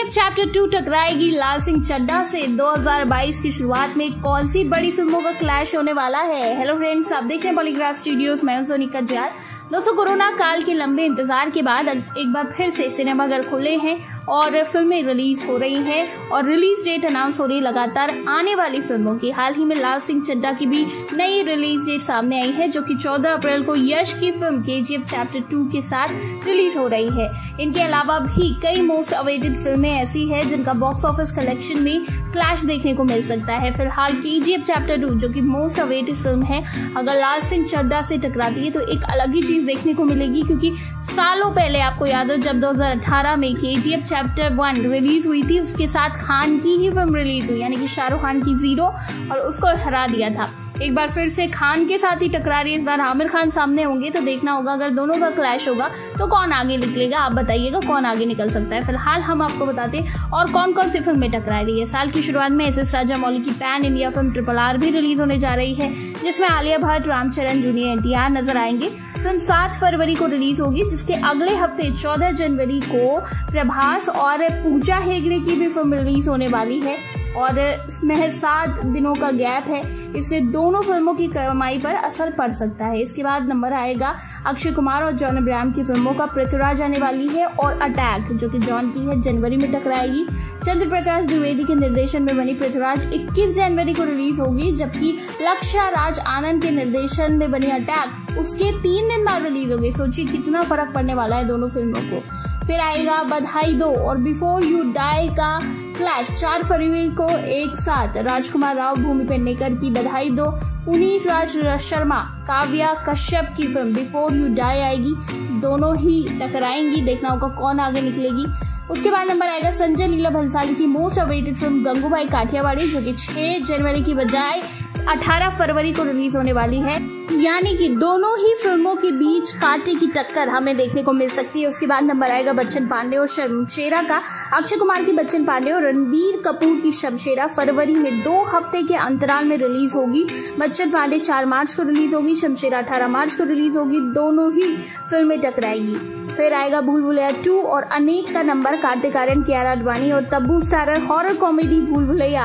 KGF chapter 2 टकराएगी लाल सिंह चड्ढा से। 2022 की शुरुआत में कौन सी बड़ी फिल्मों का क्लैश होने वाला है। हेलो फ्रेंड्स, आप देख रहे हैं पॉलीग्राफ स्टूडियोज, मैं हूं सोनिका जयाल। दोस्तों, कोरोना काल के लंबे इंतजार के बाद एक बार फिर से सिनेमाघर खुले हैं और फिल्में रिलीज हो रही हैं और रिलीज डेट अनाउंस हो रही है लगातार आने वाली फिल्मों की। हाल ही में लाल सिंह चड्ढा की भी नई रिलीज डेट सामने आई है, जो कि 14 अप्रैल को यश की फिल्म केजीएफ चैप्टर 2 के साथ रिलीज हो रही है। इनके अलावा भी कई मोस्ट अवेटेड फिल्में ऐसी है जिनका बॉक्स ऑफिस कलेक्शन में क्लैश देखने को मिल सकता है। फिलहाल केजीएफ चैप्टर 2 जो कि मोस्ट अवेटेड फिल्म है, अगर लाल सिंह चड्ढा से टकराती है तो एक अलग ही चीज देखने को मिलेगी, क्योंकि सालों पहले आपको याद हो जब 2018 में केजीएफ चैप्टर 1 रिलीज हुई थी, उसके साथ खान की ही फिल्म रिलीज हुई, यानी कि शाहरुख खान की जीरो, और उसको हरा दिया था। एक बार फिर से खान के साथ ही टकरा रही है, इस बार आमिर खान सामने होंगे, तो देखना होगा अगर दोनों का क्लैश होगा तो कौन आगे निकलेगा। आप बताइएगा कौन आगे निकल सकता है। फिलहाल हम आपको बताते हैं और कौन कौन सी फिल्में टकरा रही है। साल की शुरुआत में एस राजामौली की पैन इंडिया फिल्म RRR भी रिलीज होने जा रही है, जिसमें आलिया भट्ट, रामचरण, जूनियर NTR नजर आएंगे। फिल्म 7 फरवरी को रिलीज होगी, जिसके अगले हफ्ते 14 जनवरी को प्रभास और पूजा हेगड़े की भी फिल्म रिलीज होने वाली है और महज 7 दिनों का गैप है, इससे दोनों फिल्मों की कमाई पर असर पड़ सकता है। इसके बाद नंबर आएगा अक्षय कुमार और जॉन अब्राहम की फिल्मों का पृथ्वीराज आने वाली है और अटैक जो कि जॉन की है जनवरी में टकराएगी। चंद्र प्रकाश द्विवेदी के निर्देशन में बनी पृथ्वीराज 21 जनवरी को रिलीज होगी, जबकि लक्ष्य राज आनंद के निर्देशन में बनी अटैक उसके 3 दिन बाद रिलीज होगी। सोचिए कितना फर्क पड़ने वाला है दोनों फिल्मों को। फिर आएगा बधाई दो और बिफोर यू डाई का क्लैश 4 फरवरी को एक साथ। राजकुमार राव, भूमि पेडनेकर की बधाई दो, पुनीत राज शर्मा, काव्या कश्यप की फिल्म बिफोर यू डाई आएगी। दोनों ही टकराएंगी, देखना होगा कौन आगे निकलेगी। उसके बाद नंबर आएगा संजय लीला भंसाली की most awaited film Gangubai Kathiawadi, जो कि 6 जनवरी की बजाय 18 फरवरी को रिलीज होने वाली है, यानी कि दोनों ही फिल्मों के बीच कांटे की टक्कर हमें देखने को मिल सकती है। उसके बाद नंबर आएगा बच्चन पांडे और शमशेरा का। अक्षय कुमार की बच्चन पांडे और रणबीर कपूर की शमशेरा फरवरी में 2 हफ्ते के अंतराल में रिलीज होगी। बच्चन पांडे 4 मार्च को रिलीज होगी, शमशेरा 18 मार्च को रिलीज होगी। दोनों ही फिल्में टकराएंगी। फिर आएगा भूल भुलैया 2 और अनेक का नंबर, कार्तिक आर्यन, कियारा आडवाणी और तब्बू स्टारर हॉरर कॉमेडी भूल भुलैया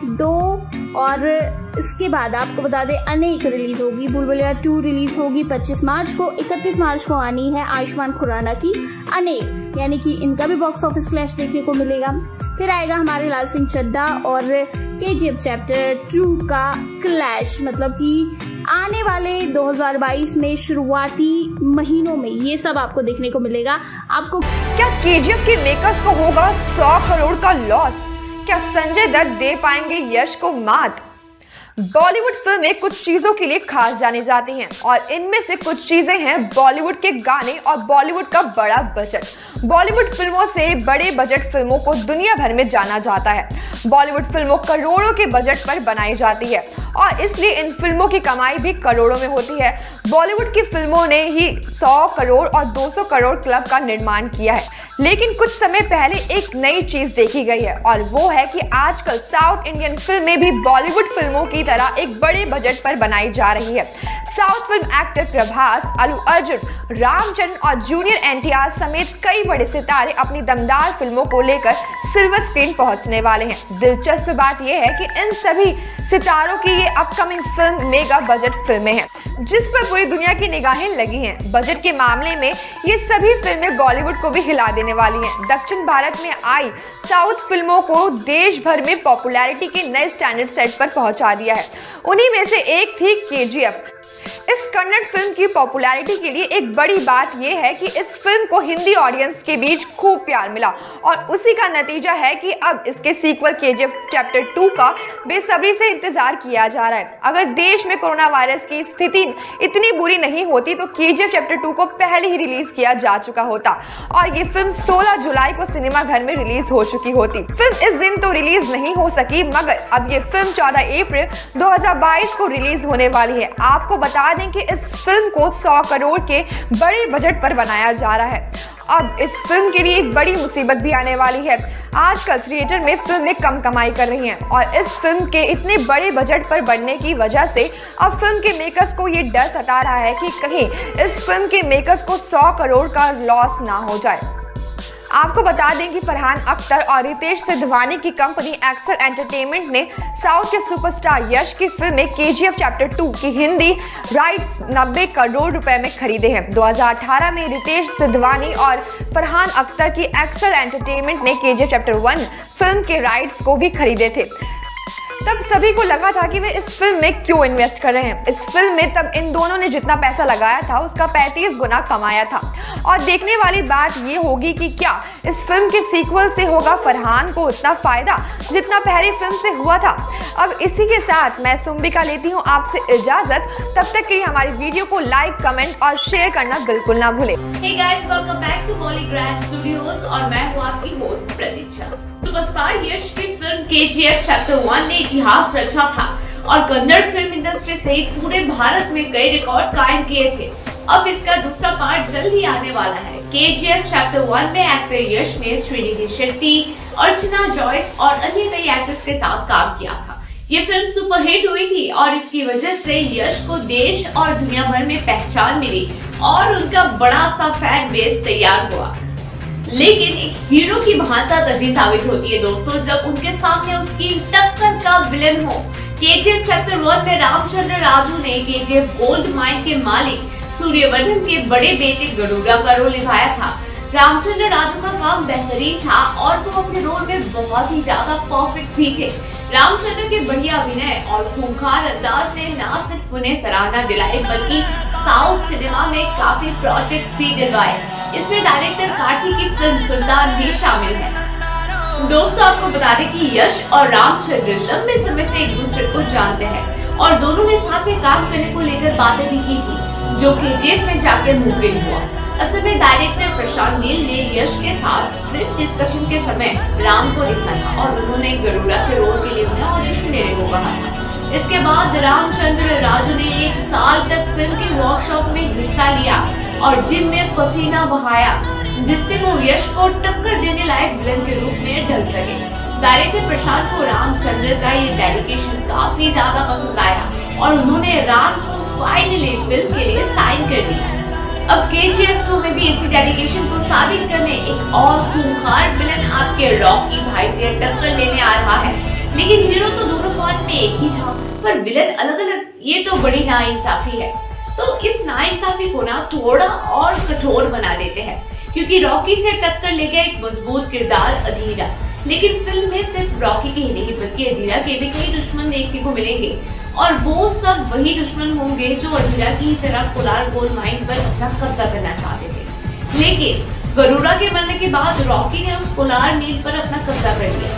2। और इसके बाद आपको बता दें अनेक रिलीज होगी। भूल भुलैया 2 रिलीज होगी 25 मार्च को। 31 मार्च को आनी है आयुष्मान खुराना की अनेक, यानी कि इनका भी बॉक्स ऑफिस क्लैश देखने को मिलेगा। फिर आएगा हमारे लाल सिंह चड्ढा और केजीएफ चैप्टर 2 का क्लैश, मतलब कि आने वाले 2022 में शुरुआती महीनों में ये सब आपको देखने को मिलेगा। आपको क्या केजीएफ के मेकर्स को होगा 100 करोड़ का लॉस? क्या संजय दत्त दे पाएंगे यश को मात? बॉलीवुड फिल्में कुछ चीजों के लिए खास जानी जाती हैं और इनमें से कुछ चीजें हैं बॉलीवुड के गाने और बॉलीवुड का बड़ा बजट। बॉलीवुड फिल्मों से बड़े बजट फिल्मों को दुनिया भर में जाना जाता है। बॉलीवुड फिल्मों करोड़ों के बजट पर बनाई जाती है और इसलिए इन फिल्मों की कमाई भी करोड़ों में होती है। बॉलीवुड की फिल्मों ने ही 100 करोड़ और 200 करोड़ क्लब का निर्माण किया है, लेकिन कुछ समय पहले एक नई चीज देखी गई है और वो है कि आजकल साउथ इंडियन फिल्में भी बॉलीवुड फिल्मों की तरह एक बड़े बजट पर बनाई जा रही है। South film actor Prabhas, Allu Arjun, Ramcharan और जूनियर NTR समेत कई बड़े सितारे अपनी दमदार फिल्मों को लेकर सिल्वर स्क्रीन पहुंचने वाले हैं। दिलचस्प बात यह है कि इन सभी सितारों की ये अपकमिंग फिल्म मेगा बजट फिल्में हैं, जिस पर पूरी दुनिया की निगाहें लगी हैं। बजट के मामले में ये सभी फिल्में बॉलीवुड को भी हिला देने वाली हैं। दक्षिण भारत में आई साउथ फिल्मों को देश भर में पॉपुलैरिटी के नए स्टैंडर्ड सेट पर पहुंचा दिया है। उन्हीं में से एक थी केजीएफ। इस कन्नड़ फिल्म की पॉपुलैरिटी के लिए एक बड़ी बात यह है कि इस फिल्म को हिंदी ऑडियंस के बीच खूब प्यार मिला और उसी का नतीजा है कि अब इसके सीक्वल केजीएफ चैप्टर 2 का बेसब्री से इंतजार किया जा रहा है। अगर देश में कोरोना वायरस की स्थिति इतनी बुरी नहीं होती तो केजीएफ चैप्टर 2 को पहले ही रिलीज किया जा चुका होता और ये फिल्म 16 जुलाई को सिनेमाघर में रिलीज हो चुकी होती। फिल्म इस दिन तो रिलीज नहीं हो सकी, मगर अब ये फिल्म 14 अप्रैल 2022 को रिलीज होने वाली है। आपको बता दें कि इस फिल्म को 100 करोड़ के बड़े बजट पर बनाया जा रहा है। अब इस फिल्म के लिए एक बड़ी मुसीबत भी आने वाली है। आजकल थिएटर में फिल्में कम कमाई कर रही हैं और इस फिल्म के इतने बड़े बजट पर बनने की वजह से अब फिल्म के मेकर्स को ये डर सता रहा है कि कहीं इस फिल्म के मेकर्स को 100 करोड़ का लॉस ना हो जाए। आपको बता दें कि फरहान अख्तर और रितेश सिद्धवानी की कंपनी एक्सेल एंटरटेनमेंट ने साउथ के सुपरस्टार यश की फिल्म KGF चैप्टर 2 की हिंदी राइट्स 90 करोड़ रुपए में खरीदे हैं। 2018 में रितेश सिद्धवानी और फरहान अख्तर की एक्सेल एंटरटेनमेंट ने KGF चैप्टर 1 फिल्म के राइट्स को भी खरीदे थे। तब सभी को लगा था कि वे इस फिल्म में क्यों इन्वेस्ट कर रहे हैं। इस फिल्म में तब इन दोनों ने जितना पैसा लगाया था उसका 35 गुना कमाया था। और देखने वाली बात ये होगी कि क्या इस फिल्म के सीक्वल से होगा फरहान को उतना फायदा जितना पहली फिल्म से हुआ था। अब इसी के साथ मैं सुम्बिका लेती हूँ आपसे इजाजत। तब तक के लिए हमारी वीडियो को लाइक, कमेंट और शेयर करना बिल्कुल ना भूलें। Hey guys, welcome back to Polygraph Studios और मैं हूँ आपकी होस्ट प्रतीक्षा। सुपरस्टार यश की फिल्म KGF चैप्टर 1 ने इतिहास रचा था और कन्नड़ फिल्म इंडस्ट्री सहित पूरे भारत में कई रिकॉर्ड कायम किए थे। अब इसका दूसरा पार्ट जल्द ही आने वाला है। KGF चैप्टर 1 में एक्टर यश ने श्रीनिधि शेट्टी, अर्चना जॉयस और अन्य कई एक्टर्स के साथ काम किया था। ये फिल्म सुपरहिट हुई थी और इसकी वजह से यश को देश और दुनिया भर में पहचान मिली और उनका बड़ा सा फैन बेस तैयार हुआ। लेकिन एक हीरो की महानता तभी साबित होती है दोस्तों जब उनके सामने उसकी टक्कर का विलेन हो। KGF चैप्टर 1 में रामचंद्र राजू ने KGF गोल्ड माइन के मालिक सूर्यवर्धन के बड़े बेटे गरुड़ा का रोल निभाया था। रामचंद्र राजू का काम बेहतरीन था और वो अपने रोल में बहुत ही ज्यादा परफेक्ट भी थे। रामचंद्र के बढ़िया अभिनय और खूंखार अंदाज ने न सिर्फ उन्हें सराहना दिलाई बल्कि साउथ सिनेमा में काफी प्रोजेक्ट्स भी दिलवाए। इसमें डायरेक्टर कार्तिक की फिल्म सुल्तान भी शामिल है। दोस्तों आपको बता दें कि यश और रामचंद्र लंबे समय से एक दूसरे को जानते हैं और दोनों ने साथ में काम करने को लेकर बातें भी की थी, जो KGF में जाकर मुमकिन हुआ। असल में डायरेक्टर प्रशांत नील ने यश के साथ स्क्रिप्ट डिस्कशन के समय राम को देखा था और उन्होंने गरुड़ा के रोल के लिए उन्हें ऑडिशन देने को कहा था। इसके बाद रामचंद्र राजू ने 1 साल तक फिल्म के वर्कशॉप में हिस्सा लिया और जिम में पसीना बहाया, जिससे वो यश को टक्कर देने लायक विलेन के रूप में ढल सके। डायरेक्टर प्रशांत को रामचंद्र का ये डेडिकेशन काफी ज्यादा पसंद आया और उन्होंने राम को फाइनली फिल्म के लिए साइन कर दिया। अब KGF 2 में भी इसी डेडिकेशन को साबित करने एक और खूंखार विलेन आपके रॉकी भाई से टक्कर लेने आ रहा है। लेकिन हीरो तो दोनों पार्ट में एक ही था पर विलेन अलग अलग, ये तो बड़ी नाइंसाफी है। तो इस नाइंसाफी को ना थोड़ा और कठोर बना देते हैं क्योंकि रॉकी से टक्कर ले गया एक मजबूत किरदार अधीरा। लेकिन फिल्म में सिर्फ रॉकी के ही नहीं बल्कि अधीरा के भी कई दुश्मन देखने को मिलेंगे और वो सब वही दुश्मन होंगे जो अधीरा की तरह कोलार गोल्ड माइन पर अपना कब्जा करना चाहते थे। लेकिन गरुड़ा के मरने के बाद रॉकी ने उस कोलार मील पर अपना कब्जा कर लिया।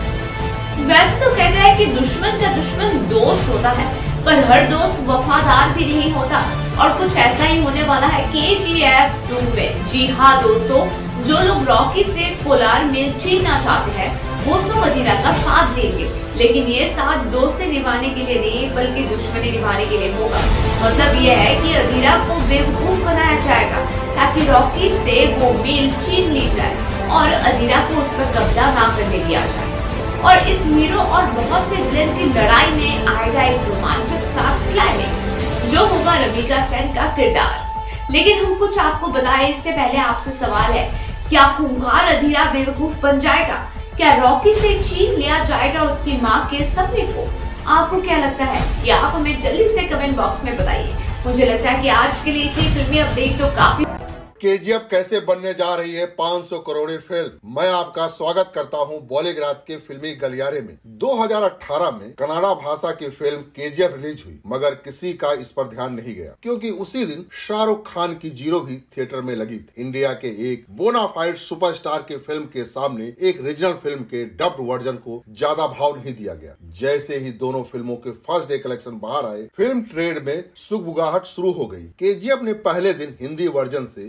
वैसे तो कहते हैं कि दुश्मन का दुश्मन दोस्त होता है पर हर दोस्त वफादार भी नहीं होता और कुछ ऐसा ही होने वाला है KGF 2 में। जी हाँ दोस्तों, जो लोग रॉकी से कोलार मील छीनना चाहते हैं वो सब अधीरा का साथ देंगे, लेकिन ये साथ दोस्ती निभाने के लिए नहीं बल्कि दुश्मनी निभाने के लिए होगा। मतलब ये है कि अधीरा को बेवकूफ बनाया जाएगा ताकि रॉकी से वो मील छीन ली जाए और अधीरा को उस पर कब्जा ना करने दिया जाए। और इस हीरो और बहुत से विलेन की लड़ाई में आएगा एक रोमांचक सा क्लाइमेक्स जो होगा रमिका सेन का किरदार। लेकिन हम कुछ आपको बताएं इससे पहले आपसे सवाल है, क्या खूंखार अधीरा बेवकूफ बन जाएगा? क्या रॉकी से छीन लिया जाएगा उसकी माँ के सपने को? आपको क्या लगता है? ये आप हमें जल्दी से कमेंट बॉक्स में बताइए। मुझे लगता है कि आज के लिए इतनी फिल्मी अपडेट तो काफी। KGF कैसे बनने जा रही है 500 करोड़ फिल्म। मैं आपका स्वागत करता हूं बॉलीग्राफ के फिल्मी गलियारे में। 2018 में कन्नड़ा भाषा की फिल्म KGF रिलीज हुई मगर किसी का इस पर ध्यान नहीं गया क्योंकि उसी दिन शाहरुख खान की 0 भी थिएटर में लगी थी। इंडिया के एक बोनाफाइड सुपरस्टार की फिल्म के सामने एक रीजनल फिल्म के डब्ड वर्जन को ज्यादा भाव नहीं दिया गया। जैसे ही दोनों फिल्मों के फर्स्ट डे कलेक्शन बाहर आए, फिल्म ट्रेड में सुगबुगाहट शुरू हो गई। KGF ने पहले दिन हिंदी वर्जन से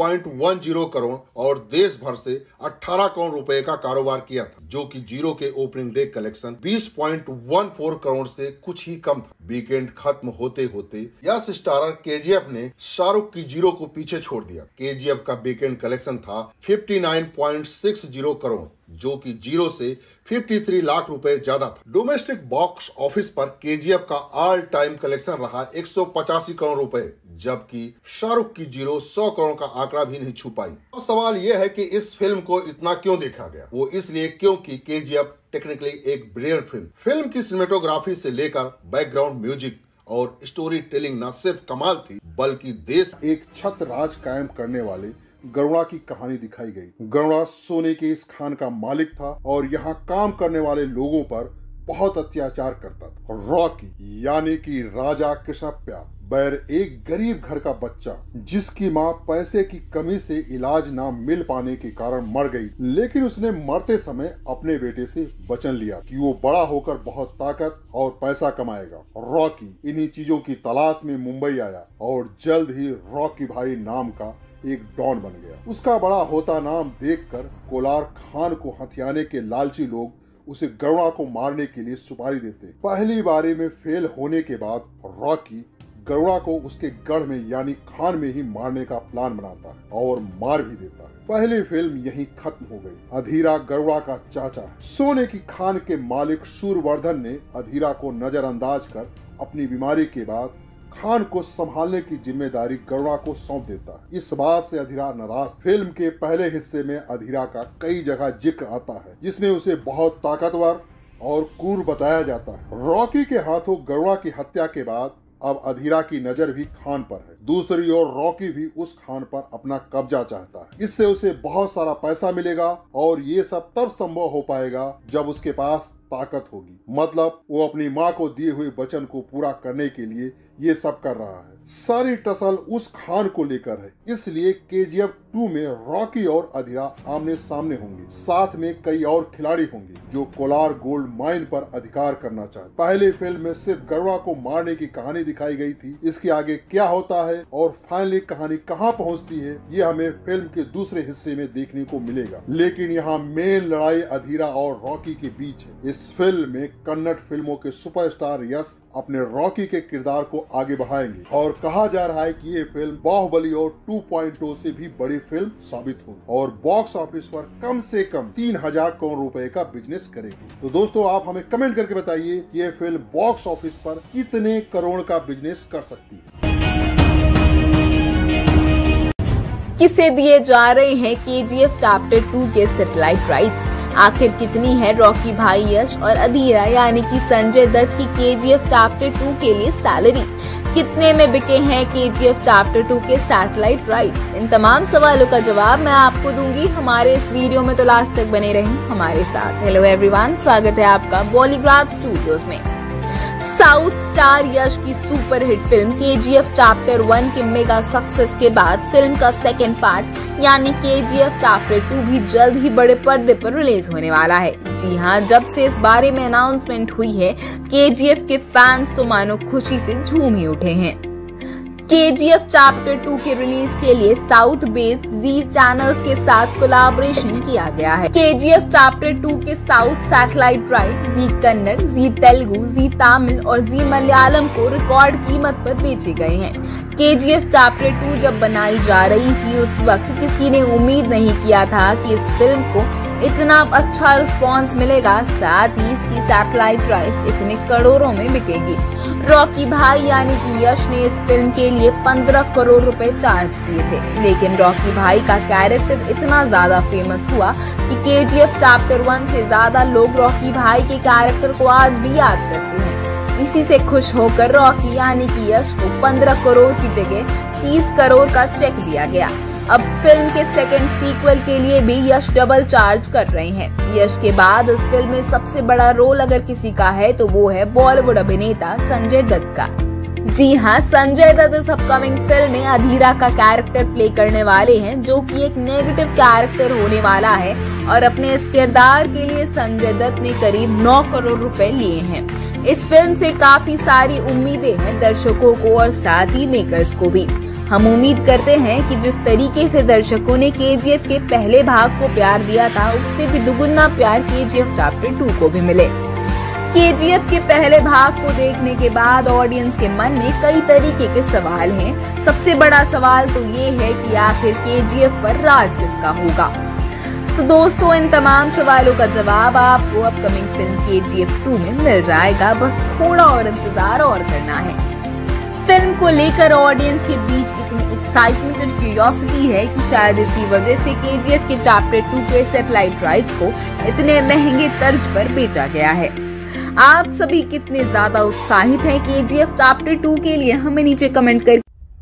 2.10 करोड़ और देश भर से 18 करोड़ रुपए का कारोबार किया था, जो कि 0 के ओपनिंग डे कलेक्शन 20.14 करोड़ से कुछ ही कम था। वीकेंड खत्म होते होते यश स्टारर KGF ने शाहरुख की 0 को पीछे छोड़ दिया। KGF का वीकेंड कलेक्शन था 59.60 करोड़ जो कि 0 से 53 लाख रुपए ज्यादा था। डोमेस्टिक बॉक्स ऑफिस पर केजीएफ का ऑल टाइम कलेक्शन रहा 185 करोड़ रुपए, जबकि शाहरुख की 100 करोड़ का आंकड़ा भी नहीं छू पाई। अब सवाल यह है कि इस फिल्म को इतना क्यों देखा गया। वो इसलिए क्योंकि केजीएफ टेक्निकली एक ब्रिलियंट फिल्म की सिनेमेटोग्राफी से लेकर बैकग्राउंड म्यूजिक और स्टोरी टेलिंग न सिर्फ कमाल थी, बल्कि देश एक छत राज कायम करने वाले गरुड़ा की कहानी दिखाई गई। गरुड़ा सोने के इस खान का मालिक था और यहाँ काम करने वाले लोगों पर बहुत अत्याचार करता था। रॉकी यानी कि राजा कृष्णप्पा बैर एक गरीब घर का बच्चा, जिसकी माँ पैसे की कमी से इलाज ना मिल पाने के कारण मर गई, लेकिन उसने मरते समय अपने बेटे से वचन लिया कि वो बड़ा होकर बहुत ताकत और पैसा कमाएगा। रॉकी इन्हीं चीजों की तलाश में मुंबई आया और जल्द ही रॉकी भाई नाम का एक डॉन बन गया। उसका बड़ा होता नाम देखकर कोलार खान को हथियाने के लालची लोग उसे गरुड़ा को मारने के लिए सुपारी देते। पहली बारी में फेल होने के बाद रॉकी गरुड़ा को उसके गढ़ में यानी खान में ही मारने का प्लान बनाता है और मार भी देता है। पहली फिल्म यहीं खत्म हो गई। अधीरा गरुड़ा का चाचा है। सोने की खान के मालिक शूरवर्धन ने अधीरा को नजरअंदाज कर अपनी बीमारी के बाद खान को संभालने की जिम्मेदारी गरुड़ा को सौंप देता है। इस बात से अधीरा नाराज। फिल्म के पहले हिस्से में अधीरा का कई जगह जिक्र आता है, जिसमें उसे बहुत ताकतवर और क्रूर बताया जाता है। रॉकी के हाथों गरुड़ा की हत्या के बाद अब अधीरा की नजर भी खान पर है। दूसरी ओर रॉकी भी उस खान पर अपना कब्जा चाहता है। इससे उसे बहुत सारा पैसा मिलेगा और ये सब तब संभव हो पाएगा जब उसके पास ताकत होगी। मतलब वो अपनी माँ को दिए हुए वचन को पूरा करने के लिए ये सब कर रहा है। सारी टसल उस खान को लेकर है, इसलिए केजीएफ 2 में रॉकी और अधीरा आमने सामने होंगे। साथ में कई और खिलाड़ी होंगे जो कोलार गोल्ड माइन पर अधिकार करना चाहते। पहली फिल्म में सिर्फ गरुड़ा को मारने की कहानी दिखाई गई थी। इसके आगे क्या होता है और फाइनली कहानी कहां पहुंचती है, ये हमें फिल्म के दूसरे हिस्से में देखने को मिलेगा। लेकिन यहाँ मेन लड़ाई अधीरा और रॉकी के बीच है। इस फिल्म में कन्नड़ फिल्मों के सुपरस्टार यश अपने रॉकी के किरदार को आगे बढ़ाएंगे और कहा जा रहा है कि ये फिल्म बाहुबली और 2.0 से भी बड़ी फिल्म साबित होगी और बॉक्स ऑफिस पर कम से कम 3000 करोड़ रुपए का बिजनेस करेगी। तो दोस्तों, आप हमें कमेंट करके बताइए कि ये फिल्म बॉक्स ऑफिस पर कितने करोड़ का बिजनेस कर सकती है। किसे दिए जा रहे हैं केजीएफ चैप्टर 2 के सैटेलाइट राइट्स? आखिर कितनी है रॉकी भाई यश और अधीरा यानी कि संजय दत्त की केजीएफ चैप्टर 2 के लिए सैलरी? कितने में बिके हैं केजीएफ चैप्टर 2 के सैटेलाइट राइट्स? इन तमाम सवालों का जवाब मैं आपको दूंगी हमारे इस वीडियो में, तो लास्ट तक बने रहें हमारे साथ। हेलो एवरीवन, स्वागत है आपका बॉलीग्राफ स्टूडियोज में। साउथ स्टार यश की सुपरहिट फिल्म केजीएफ चैप्टर 1 के मेगा सक्सेस के बाद फिल्म का सेकंड पार्ट यानी केजीएफ चैप्टर 2 भी जल्द ही बड़े पर्दे पर रिलीज होने वाला है। जी हाँ, जब से इस बारे में अनाउंसमेंट हुई है, केजीएफ के फैंस तो मानो खुशी से झूम ही उठे हैं। केजीएफ चैप्टर 2 के रिलीज के लिए साउथ बेस्ड जी चैनल्स के साथ कोलैबोरेशन किया गया है। केजीएफ चैप्टर 2 के south satellite right Zee Kannada, Zee Telugu, Zee Tamil और जी मलयालम को रिकॉर्ड कीमत पर बेचे गए हैं। केजीएफ चैप्टर 2 जब बनाई जा रही थी, उस वक्त किसी ने उम्मीद नहीं किया था कि इस फिल्म को इतना अच्छा रिस्पांस मिलेगा, साथ ही इसकी सैटेलाइट राइट्स इतने करोड़ों में बिकेगी। रॉकी भाई यानी कि यश ने इस फिल्म के लिए 15 करोड़ रुपए चार्ज किए थे, लेकिन रॉकी भाई का कैरेक्टर इतना ज्यादा फेमस हुआ कि केजीएफ चैप्टर 1 से ज्यादा लोग रॉकी भाई के कैरेक्टर को आज भी याद करते हैं। इसी से खुश होकर रॉकी यानी कि यश को 15 करोड़ की जगह 30 करोड़ का चेक दिया गया। अब फिल्म के सेकंड सीक्वल के लिए भी यश डबल चार्ज कर रहे हैं। यश के बाद इस फिल्म में सबसे बड़ा रोल अगर किसी का है तो वो है बॉलीवुड अभिनेता संजय दत्त का। जी हाँ, संजय दत्त इस अपकमिंग फिल्म में अधीरा का कैरेक्टर प्ले करने वाले हैं, जो कि एक नेगेटिव कैरेक्टर होने वाला है और अपने इस किरदार के लिए संजय दत्त ने करीब 9 करोड़ रुपए लिए हैं। इस फिल्म से काफी सारी उम्मीदें हैं दर्शकों को और साथ ही मेकर्स को भी। हम उम्मीद करते हैं कि जिस तरीके से दर्शकों ने केजीएफ के पहले भाग को प्यार दिया था, उससे भी दुगुना प्यार केजीएफ चैप्टर 2 को भी मिले। केजीएफ के पहले भाग को देखने के बाद ऑडियंस के मन में कई तरीके के सवाल हैं। सबसे बड़ा सवाल तो ये है कि आखिर केजीएफ पर राज किसका होगा। तो दोस्तों, इन तमाम सवालों का जवाब आपको अपकमिंग फिल्म KGF 2 में मिल जाएगा, बस थोड़ा और इंतजार और करना है। फिल्म को लेकर ऑडियंस के बीच इतनी एक्साइटमेंट और क्यूरियोसिटी है कि शायद इसी वजह से KGF के चैप्टर 2 के सैटेलाइट राइट्स को इतने महंगे तर्ज पर बेचा गया है। आप सभी कितने ज्यादा उत्साहित हैं KGF चैप्टर 2 के लिए, हमें नीचे कमेंट कर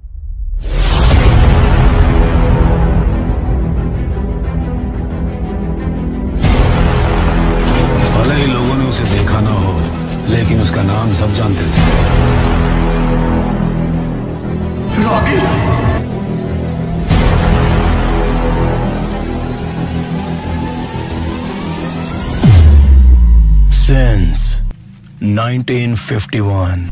भले ही लोगों ने उसे देखा ना हो, लेकिन उसका नाम सब जानते थे। रॉकी। Since 1951.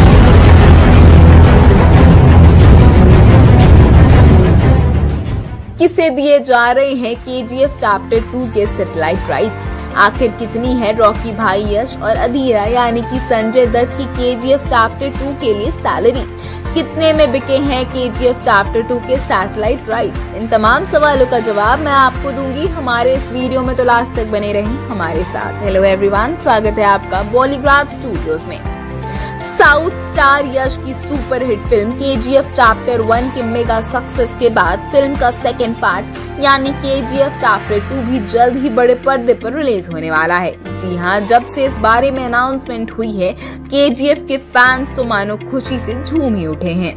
किसे दिए जा रहे हैं KGF चैप्टर 2 के सैटेलाइट राइट्स? आखिर कितनी है रॉकी भाई यश और अधीरा यानी कि संजय दत्त की KGF चैप्टर 2 के लिए सैलरी? कितने में बिके हैं KGF चैप्टर 2 के सैटेलाइट राइट्स? इन तमाम सवालों का जवाब मैं आपको दूंगी हमारे इस वीडियो में, तो लास्ट तक बने रहें हमारे साथ। हेलो एवरीवन, स्वागत है आपका बॉलीग्राफ स्टूडियोज में। साउथ स्टार यश की सुपरहिट फिल्म KGF चैप्टर 1 के मेगा सक्सेस के बाद फिल्म का सेकेंड पार्ट यानी KGF चैप्टर 2 भी जल्द ही बड़े पर्दे पर रिलीज होने वाला है। जी हां, जब से इस बारे में अनाउंसमेंट हुई है, KGF के फैंस तो मानो खुशी से झूम ही उठे हैं।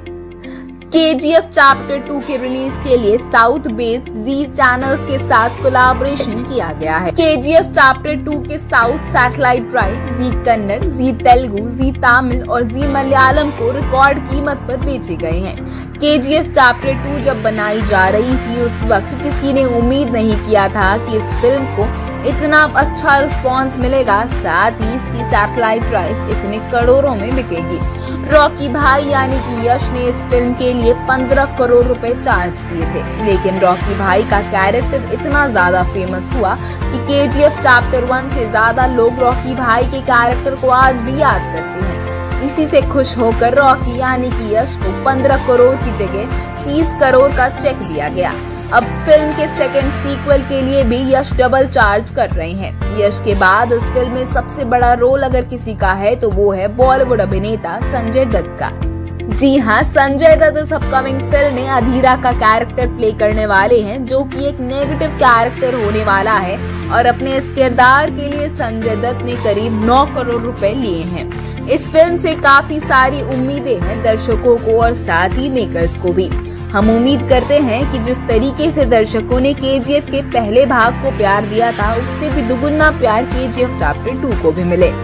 KGF चैप्टर 2 के रिलीज के लिए साउथ बेस्ड जी चैनल्स के साथ कोलैबोरेशन किया गया है। KGF चैप्टर 2 के south satellite right Zee Kannada, Zee Telugu, Zee Tamil और जी मलयालम को रिकॉर्ड कीमत पर बेचे गए हैं। KGF चैप्टर 2 जब बनाई जा रही थी, उस वक्त किसी ने उम्मीद नहीं किया था कि इस फिल्म को इतना अच्छा रिस्पांस मिलेगा, साथ ही इसकी सैटेलाइट राइट्स इतने करोड़ों में बिकेगी। रॉकी भाई यानी कि यश ने इस फिल्म के लिए 15 करोड़ रुपए चार्ज किए थे, लेकिन रॉकी भाई का कैरेक्टर इतना ज्यादा फेमस हुआ कि KGF चैप्टर 1 से ज्यादा लोग रॉकी भाई के कैरेक्टर को आज भी याद करते हैं। इसी से खुश होकर रॉकी यानी कि यश को 15 करोड़ की जगह 30 करोड़ का चेक दिया गया। अब फिल्म के सेकंड सीक्वल के लिए भी यश डबल चार्ज कर रहे हैं। यश के बाद इस फिल्म में सबसे बड़ा रोल अगर किसी का है तो वो है बॉलीवुड अभिनेता संजय दत्त का। जी हाँ, संजय दत्त इस अपकमिंग फिल्म में अधीरा का कैरेक्टर प्ले करने वाले हैं, जो कि एक नेगेटिव कैरेक्टर होने वाला है, और अपने इस किरदार के लिए संजय दत्त ने करीब 9 करोड़ रुपए लिए हैं। इस फिल्म से काफी सारी उम्मीदें हैं दर्शकों को और साथ ही मेकर्स को भी। हम उम्मीद करते हैं कि जिस तरीके से दर्शकों ने KGF के पहले भाग को प्यार दिया था, उससे भी दुगुना प्यार KGF चैप्टर 2 को भी मिले।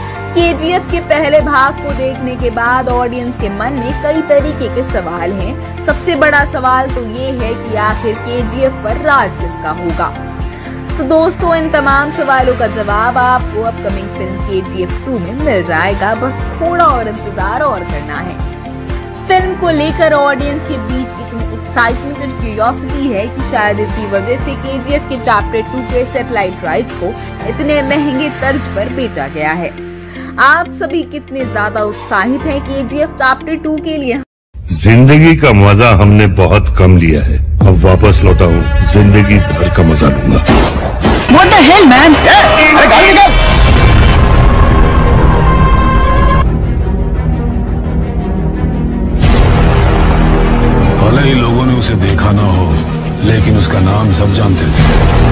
KGF के पहले भाग को देखने के बाद ऑडियंस के मन में कई तरीके के सवाल हैं। सबसे बड़ा सवाल तो ये है कि आखिर KGF पर राज किसका होगा? तो दोस्तों, इन तमाम सवालों का जवाब आपको अपकमिंग फिल्म KGF 2 में मिल जाएगा, बस थोड़ा और इंतजार और करना है। फिल्म को लेकर ऑडियंस के बीच इतनी एक्साइटमेंट और क्यूरियोसिटी है कि शायद इसी वजह से KGF के चैप्टर 2 के सैटेलाइट राइट्स को इतने महंगे तर्ज पर बेचा गया है। आप सभी कितने ज्यादा उत्साहित हैं KGF चैप्टर 2 के लिए? जिंदगी का मजा हमने बहुत कम लिया है, अब वापस लौटा हूँ, जिंदगी भर का मजा लूंगा। What the hell, man? अरे गाड़ी निकाल! भले ही लोगों ने उसे देखा ना हो, लेकिन उसका नाम सब जानते थे।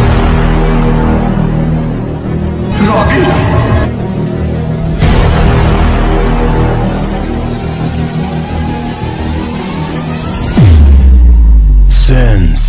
रॉकी। Since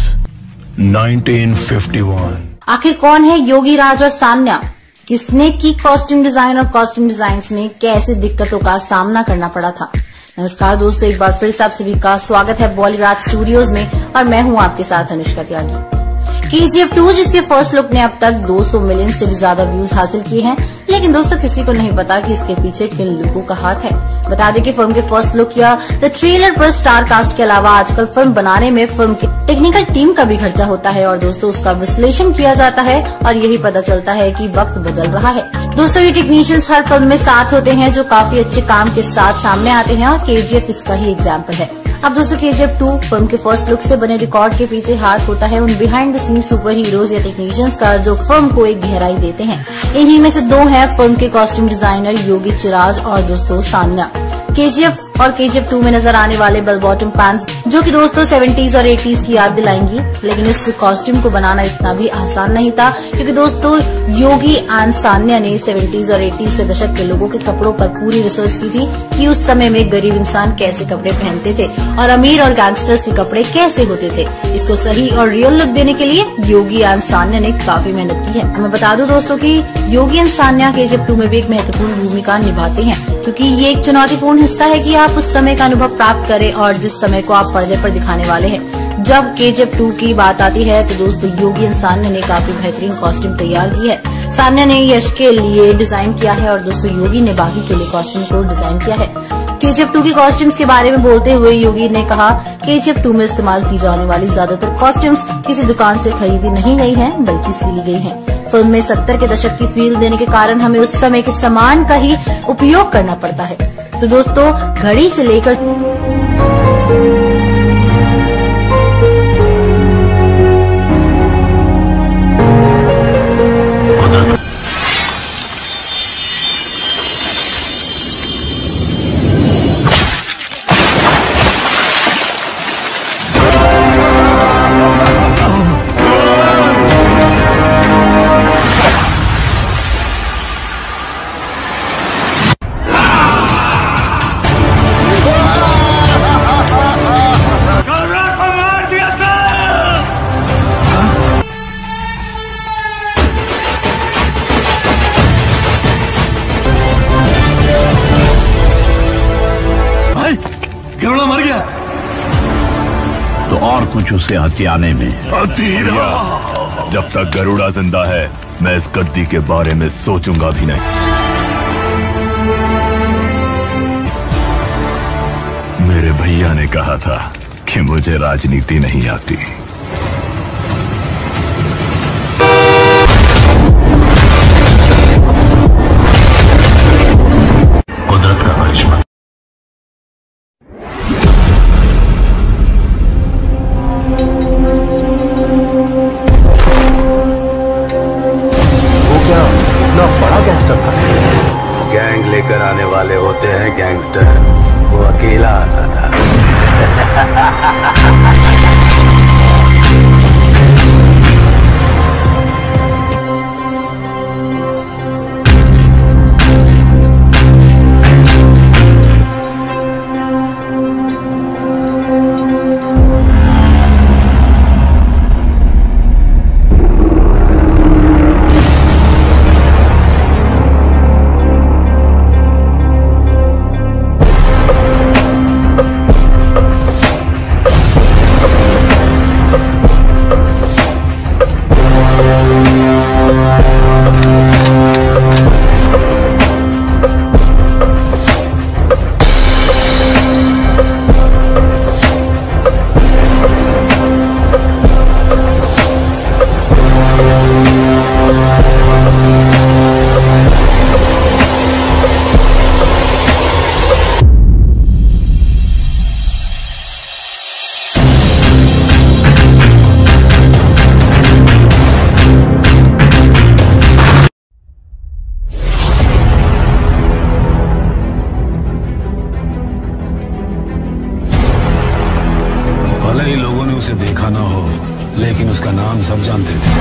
1951. आखिर कौन है योगी राज और सान्या? किसने की कॉस्ट्यूम डिजाइन और कॉस्ट्यूम डिजाइन्स में कैसे दिक्कतों का सामना करना पड़ा था? नमस्कार दोस्तों, एक बार फिर से आप सभी का स्वागत है बॉलीग्राफ स्टूडियोज में, और मैं हूं आपके साथ अनुष्का त्यागी। KGF 2 जिसके फर्स्ट लुक ने अब तक 200 मिलियन से भी ज्यादा व्यूज हासिल किए हैं, लेकिन दोस्तों किसी को नहीं पता कि इसके पीछे किन लोगों का हाथ है। बता दें कि फिल्म के फर्स्ट लुक या द ट्रेलर पर स्टार कास्ट के अलावा आजकल फिल्म बनाने में फिल्म की टेक्निकल टीम का भी खर्चा होता है, और दोस्तों उसका विश्लेषण किया जाता है और यही पता चलता है कि वक्त बदल रहा है। दोस्तों ये टेक्नीशियंस हर फिल्म में साथ होते हैं जो काफी अच्छे काम के साथ सामने आते हैं, और KGF इसका ही एग्जाम्पल है। अब दोस्तों KGF 2 फिल्म के फर्स्ट लुक से बने रिकॉर्ड के पीछे हाथ होता है उन behind the scene super heroes या टेक्नीशियंस का जो फिल्म को एक गहराई देते हैं। इन्हीं में से दो हैं फिल्म के कॉस्ट्यूम डिजाइनर योगी चिराज और दोस्तों सान्या। KGF और KGF 2 में नजर आने वाले बेल बॉटम पैंट्स जो कि दोस्तों 70s और 80s की याद दिलाएंगी, लेकिन इस कॉस्ट्यूम को बनाना इतना भी आसान नहीं था क्योंकि दोस्तों योगी एंड सान्या ने 70s और 80s के दशक के लोगों के कपड़ों पर पूरी रिसर्च की थी कि उस समय में गरीब इंसान कैसे कपड़े पहनते थे और अमीर और गैंगस्टर्स के कपड़े कैसे होते थे। इसको सही और रियल लुक देने के लिए योगी एंड सान्या ने काफी मेहनत की है। मैं बता दूं दोस्तों कि योगी एंड सान्या KGF 2 में भी एक महत्वपूर्ण भूमिका निभाते हैं क्योंकि ये एक चुनौतीपूर्ण हिस्सा है कि आप उस समय का अनुभव प्राप्त करें और जिस समय को आप पर्दे पर दिखाने वाले हैं। जब KGF 2 की बात आती है तो दोस्तों योगी एंड सान्या ने काफी बेहतरीन कॉस्ट्यूम तैयार की है। सान्या ने यश के लिए डिजाइन किया है और दोस्तों योगी ने बाकी के लिए कॉस्ट्यूम को डिजाइन किया है। KGF 2 की कॉस्ट्यूम्स के बारे में बोलते हुए योगी ने कहा KGF 2 में इस्तेमाल की जाने वाली ज्यादातर कॉस्ट्यूम्स किसी दुकान से खरीदी नहीं गई हैं बल्कि सिली गई हैं। फिल्म में 70 के दशक की फील देने के कारण हमें उस समय के सामान का ही उपयोग करना पड़ता है। तो दोस्तों घड़ी से लेकर गरुड़ा मर गया तो और कुछ उसे हथियाने में। जब तक गरुड़ा जिंदा है मैं इस गद्दी के बारे में सोचूंगा भी नहीं। मेरे भैया ने कहा था कि मुझे राजनीति नहीं आती। कुदरत का करिश्मा। बड़ा गैंगस्टर था। गैंग लेकर आने वाले होते हैं गैंगस्टर, वो अकेला आता था। भले ही लोगों ने उसे देखा ना हो, लेकिन उसका नाम सब जानते थे।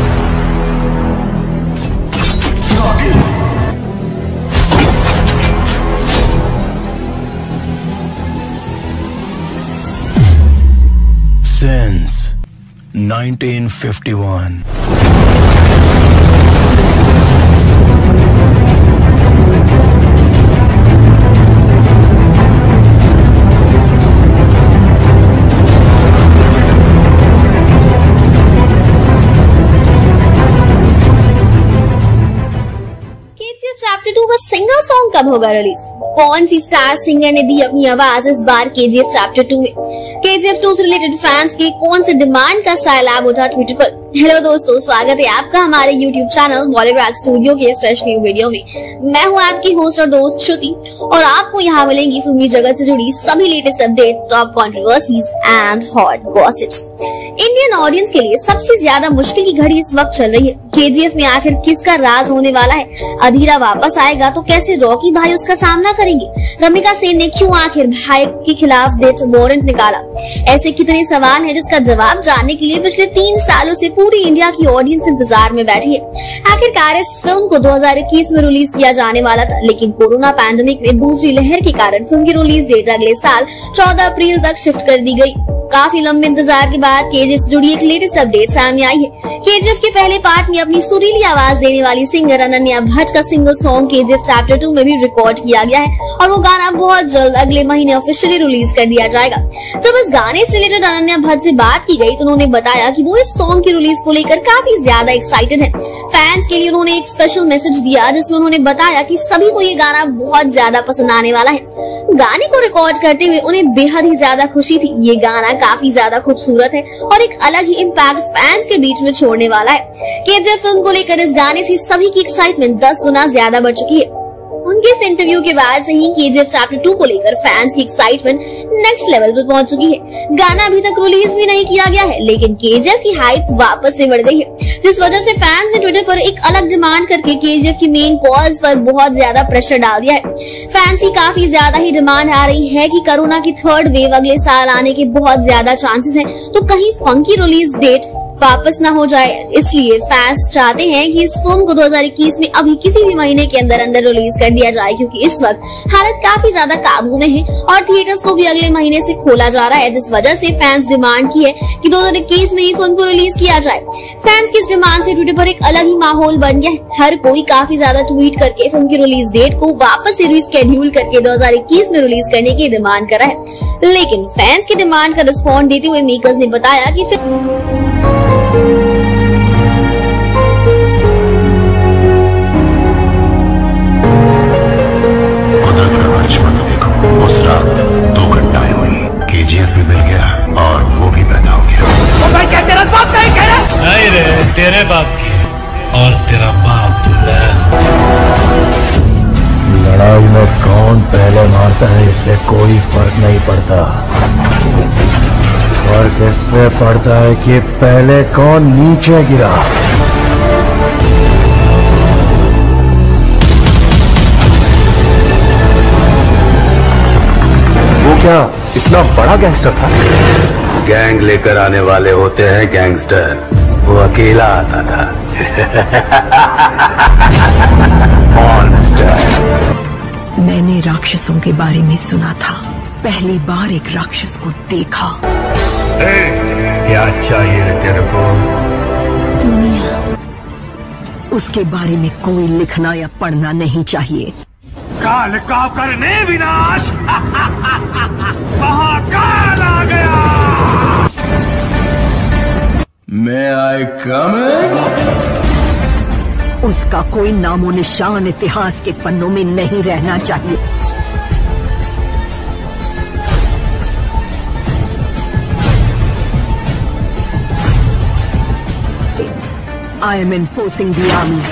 Since 1951 चैप्टर 2 का सिंगल सॉन्ग कब होगा रिलीज? कौन सी स्टार सिंगर ने दी अपनी आवाज इस बार KGF चैप्टर 2 में? KGF 2 से रिलेटेड फैंस के कौन से डिमांड का सैलाब उठा ट्विटर पर? हेलो दोस्तों, स्वागत है आपका हमारे YouTube चैनल बॉलीवुड स्टूडियो के फ्रेश न्यू वीडियो में। मैं हूं आपकी होस्ट और दोस्त श्रुति और आपको यहां मिलेंगी फिल्मी जगत से जुड़ी सभी latest update, top controversies and hot gossips. Indian audience के लिए सबसे ज्यादा मुश्किल की घड़ी इस वक्त चल रही है। KGF में आखिर किसका राज होने वाला है? अधीरा वापस आएगा तो कैसे रॉकी भाई उसका सामना करेंगे? रमिका सेन ने क्यों आखिर भाई के खिलाफ डेथ वारंट निकाला? ऐसे कितने सवाल हैं जिसका जवाब जानने के लिए पिछले 3 सालों से पूरी इंडिया की ऑडियंस इंतजार में बैठी है। आखिरकार इस फिल्म को 2021 में रिलीज किया जाने वाला था, लेकिन कोरोना पैंडेमिक में दूसरी लहर के कारण फिल्म की रिलीज डेट अगले साल 14 अप्रैल तक शिफ्ट कर दी गई। काफी लंबे इंतजार के बाद KGF से जुड़ी एक लेटेस्ट अपडेट सामने आई है। KGF के पहले पार्ट में अपनी सुरीली आवाज देने वाली सिंगर अनन्या भट्ट का सिंगल सॉन्ग KGF चैप्टर 2 में भी रिकॉर्ड किया गया है और वो गाना बहुत जल्द अगले महीने ऑफिशियली रिलीज कर दिया जाएगा। जब इस गाने से रिलेटेड अनन्या भट्ट से बात की गई तो उन्होंने बताया कि वो इस सॉन्ग की रिलीज को लेकर काफी ज्यादा एक्साइटेड है। फैंस के लिए उन्होंने एक स्पेशल मैसेज दिया जिसमें उन्होंने बताया कि सभी को ये गाना बहुत ज्यादा पसंद आने वाला है। गाने को रिकॉर्ड करते हुए उन्हें बेहद ही ज्यादा खुशी थी। ये गाना काफी ज्यादा खूबसूरत है और एक अलग ही इम्पैक्ट फैंस के बीच में छोड़ने वाला है। KGF फिल्म को लेकर इस गाने से सभी की एक्साइटमेंट 10 गुना ज्यादा बढ़ चुकी है। उनके इस इंटरव्यू के बाद से ही KGF चैप्टर 2 को लेकर फैंस की एक्साइटमेंट नेक्स्ट लेवल पर पहुंच चुकी है। गाना अभी तक रिलीज भी नहीं किया गया है, लेकिन KGF की हाइप वापस से बढ़ गई है, जिस वजह से फैंस ने ट्विटर पर एक अलग डिमांड करके KGF की मेन कॉज पर बहुत ज्यादा प्रेशर डाल दिया है। फैंस की काफी ज्यादा ही डिमांड आ रही है कि कोरोना की थर्ड वेव अगले साल आने के बहुत ज्यादा चांसेस हैं, तो कहीं फंकी रिलीज डेट वापस ना हो जाए। इसलिए फैंस चाहते हैं कि इस फिल्म को 2021 में अभी किसी भी महीने के अंदर अंदर रिलीज कर दिया जाए, क्योंकि इस वक्त हालत काफी ज्यादा काबू में है और थिएटर्स को भी अगले महीने से खोला जा रहा है, जिस वजह से फैंस डिमांड की है कि 2021 में ही फिल्म को रिलीज किया जाए। फैंस की इस डिमांड से ट्विटर पर एक अलग ही माहौल बन गया है। हर कोई काफी ज्यादा ट्वीट करके फिल्म की रिलीज डेट को वापस से रिस्केड्यूल करके 2021 में रिलीज करने की डिमांड कर रहा है। लेकिन फैंस की डिमांड का रिस्पॉन्ड देते हुए मेकर्स ने बताया कि उस रात 2 घंटाएं हुई, KGF भी मिल गया और वो भी पैदा हो गया। तो भाई क्या तेरा बाप नहीं कह रहा? नहीं रे, तेरे बाप की और तेरा बाप लड़ाई में कौन पहले मारता है इससे कोई फर्क नहीं पड़ता। फर्क इससे पड़ता है कि पहले कौन नीचे गिरा। क्या इतना बड़ा गैंगस्टर था? गैंग लेकर आने वाले होते हैं गैंगस्टर, वो अकेला आता था। मॉन्स्टर। मैंने राक्षसों के बारे में सुना था, पहली बार एक राक्षस को देखा। क्या चाहिए तेरे को? दुनिया। उसके बारे में कोई लिखना या पढ़ना नहीं चाहिए। काल का करने विनाश। महाकाल आ गया। May I come in? उसका कोई नामो निशान इतिहास के पन्नों में नहीं रहना चाहिए। I am enforcing the army.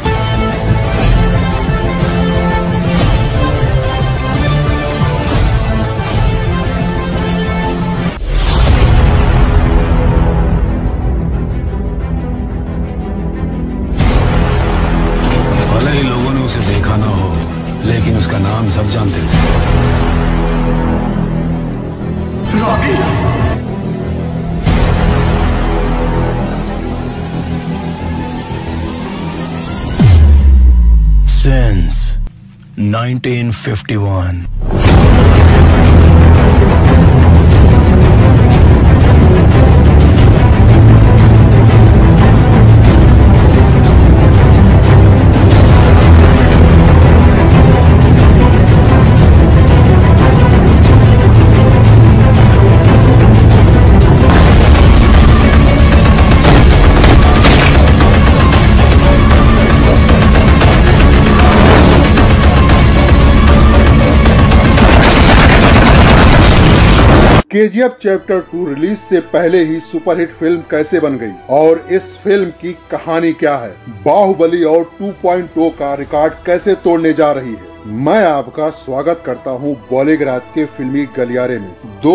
भले ही लोगों ने उसे देखा ना हो, लेकिन उसका नाम सब जानते हैं। Rocky. Since 1951. KGF chapter 2 release से पहले ही सुपरहिट फिल्म कैसे बन गई और इस फिल्म की कहानी क्या है, बाहुबली और 2.0 का रिकॉर्ड कैसे तोड़ने जा रही है। मैं आपका स्वागत करता हूं बॉलीग्राज के फिल्मी गलियारे में।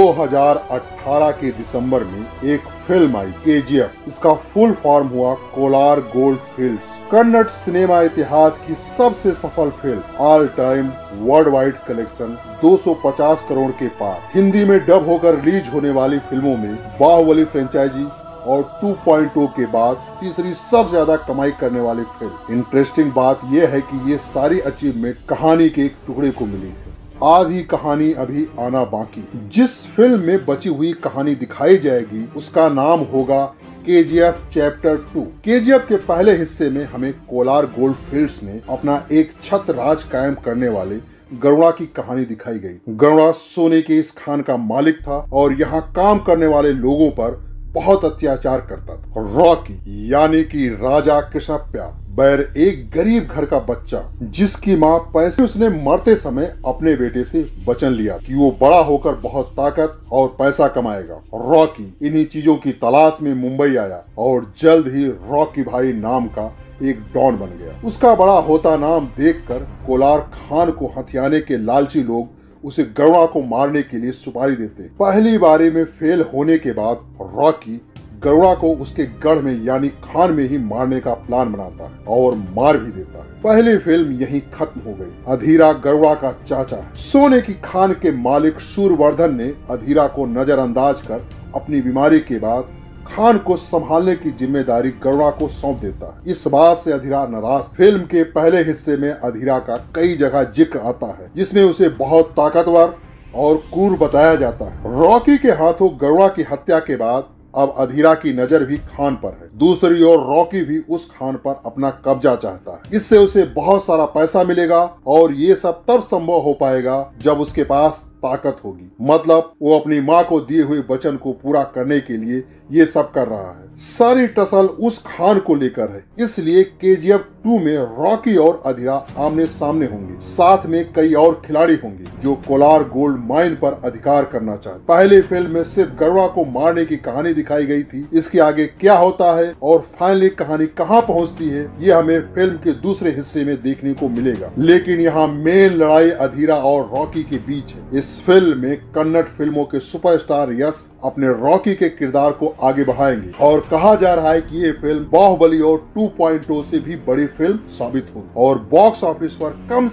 2018 के दिसंबर में एक फिल्म आई केजीएफ। इसका फुल फॉर्म हुआ Kolar gold fields. Kannada cinema इतिहास की सबसे सफल film, all time world wide collection 250 crore के पार। हिंदी में डब होकर रिलीज होने वाली फिल्मों में बाहुबली फ्रेंचाइजी और 2.0 के बाद तीसरी सबसे ज्यादा कमाई करने वाली फिल्म। इंटरेस्टिंग बात यह है कि ये सारी अचीवमेंट कहानी के एक टुकड़े को मिली है। आधी कहानी अभी आना बाकी। जिस फिल्म में बची हुई कहानी दिखाई जाएगी उसका नाम होगा केजीएफ चैप्टर 2। केजीएफ के पहले हिस्से में हमें कोलार गोल्ड फील्ड्स में अपना एक छत राज कायम करने वाले गरुड़ा की कहानी दिखाई गई। गरुड़ा सोने के इस खान का मालिक था और यहाँ काम करने वाले लोगों पर बहुत अत्याचार करता था। रॉकी यानी कि राजा कृष्णप्पा बैर एक गरीब घर का बच्चा, जिसकी माँ पैसे उसने मरते समय अपने बेटे से वचन लिया कि वो बड़ा होकर बहुत ताकत और पैसा कमाएगा। रॉकी इन्हीं चीजों की तलाश में मुंबई आया और जल्द ही रॉकी भाई नाम का एक डॉन बन गया। उसका बड़ा होता नाम देखकर कोलार खान को हथियाने के लालची लोग उसे गरुड़ा को मारने के लिए सुपारी देते। पहली बारी में फेल होने के बाद रॉकी गरुड़ा को उसके गढ़ में यानी खान में ही मारने का प्लान बनाता है और मार भी देता है। पहली फिल्म यहीं खत्म हो गई। अधीरा गरुड़ा का चाचा है। सोने की खान के मालिक शूरवर्धन ने अधीरा को नजरअंदाज कर अपनी बीमारी के बाद खान को संभालने की जिम्मेदारी गरुड़ा को सौंप देता है। इस बात से अधीरा नाराज। फिल्म के पहले हिस्से में अधीरा का कई जगह जिक्र आता है जिसमें उसे बहुत ताकतवर और क्रूर बताया जाता है। रॉकी के हाथों गरुड़ा की हत्या के बाद अब अधीरा की नजर भी खान पर है। दूसरी ओर रॉकी भी उस खान पर अपना कब्जा चाहता है। इससे उसे बहुत सारा पैसा मिलेगा और ये सब तब संभव हो पाएगा जब उसके पास ताकत होगी। मतलब वो अपनी माँ को दिए हुए वचन को पूरा करने के लिए ये सब कर रहा है। सारी टसल उस खान को लेकर है। इसलिए केजीएफ 2 में रॉकी और अधीरा आमने सामने होंगे। साथ में कई और खिलाड़ी होंगे जो कोलार गोल्ड माइन पर अधिकार करना चाहते। पहली फिल्म में सिर्फ गरुड़ा को मारने की कहानी दिखाई गई थी। इसके आगे क्या होता है और फाइनली कहानी कहाँ पहुँचती है, ये हमें फिल्म के दूसरे हिस्से में देखने को मिलेगा। लेकिन यहाँ मेन लड़ाई अधीरा और रॉकी के बीच है। इस फिल्म में कन्नड़ फिल्मों के सुपरस्टार यश अपने रॉकी के किरदार को आगे बढ़ाएंगे और कहा जा रहा है कि ये फिल्म बाहुबली और 2.0 से भी बड़ी फिल्म साबित होगी और बॉक्स ऑफिस पर कम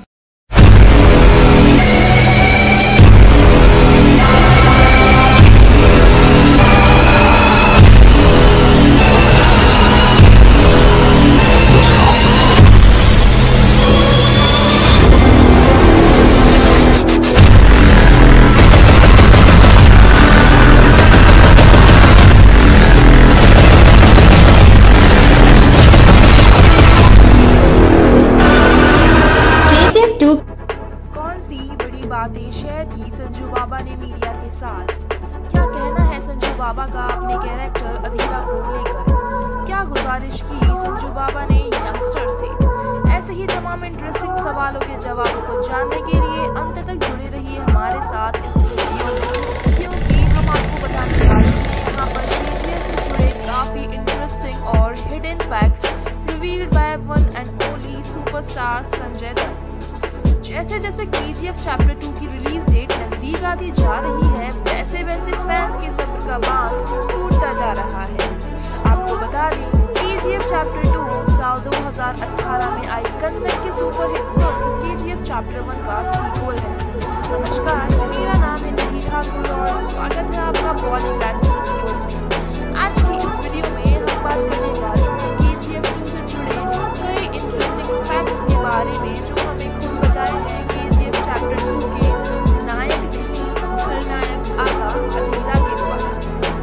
बातें शेयर की संजू बाबा ने मीडिया के साथ। क्या कहना है संजू बाबा का अपने कैरेक्टर अधीरा को लेकर? क्या गुजारिश की संजू बाबा ने यंगस्टर से? ऐसे ही तमाम इंटरेस्टिंग सवालों के जवाबों को जानने के लिए अंत तक जुड़े रहिए हमारे साथ इस वीडियो में, क्योंकि हम आपको बताने वाले हैं यहाँ पर केजीएफ से जुड़े काफी इंटरेस्टिंग और hidden facts revealed by one and only superstar Sanjay Dutt. जैसे जैसे केजीएफ चैप्टर 2 की रिलीज डेट नजदीक आती जा रही है, वैसे वैसे फैंस के सब्र का बांध टूटता जा रहा है। आपको बता दें, केजीएफ चैप्टर 2 साल 2018 में आई कन्नड़ की सुपरहिट फिल्म केजीएफ चैप्टर 1 का सीक्वल है। नमस्कार, मेरा नाम है निधि ठाकुर और स्वागत है आपका बॉलीग्राज स्टूडियोज में। आज की इस वीडियो में हम बात करने वाले हैं केजीएफ 2 से जुड़े कई इंटरेस्टिंग फैक्ट्स के बारे में जो हमें खुद बताए हैं केजीएफ चैप्टर 2 के नायक नहीं खलनायक आका अधीरा के द्वारा।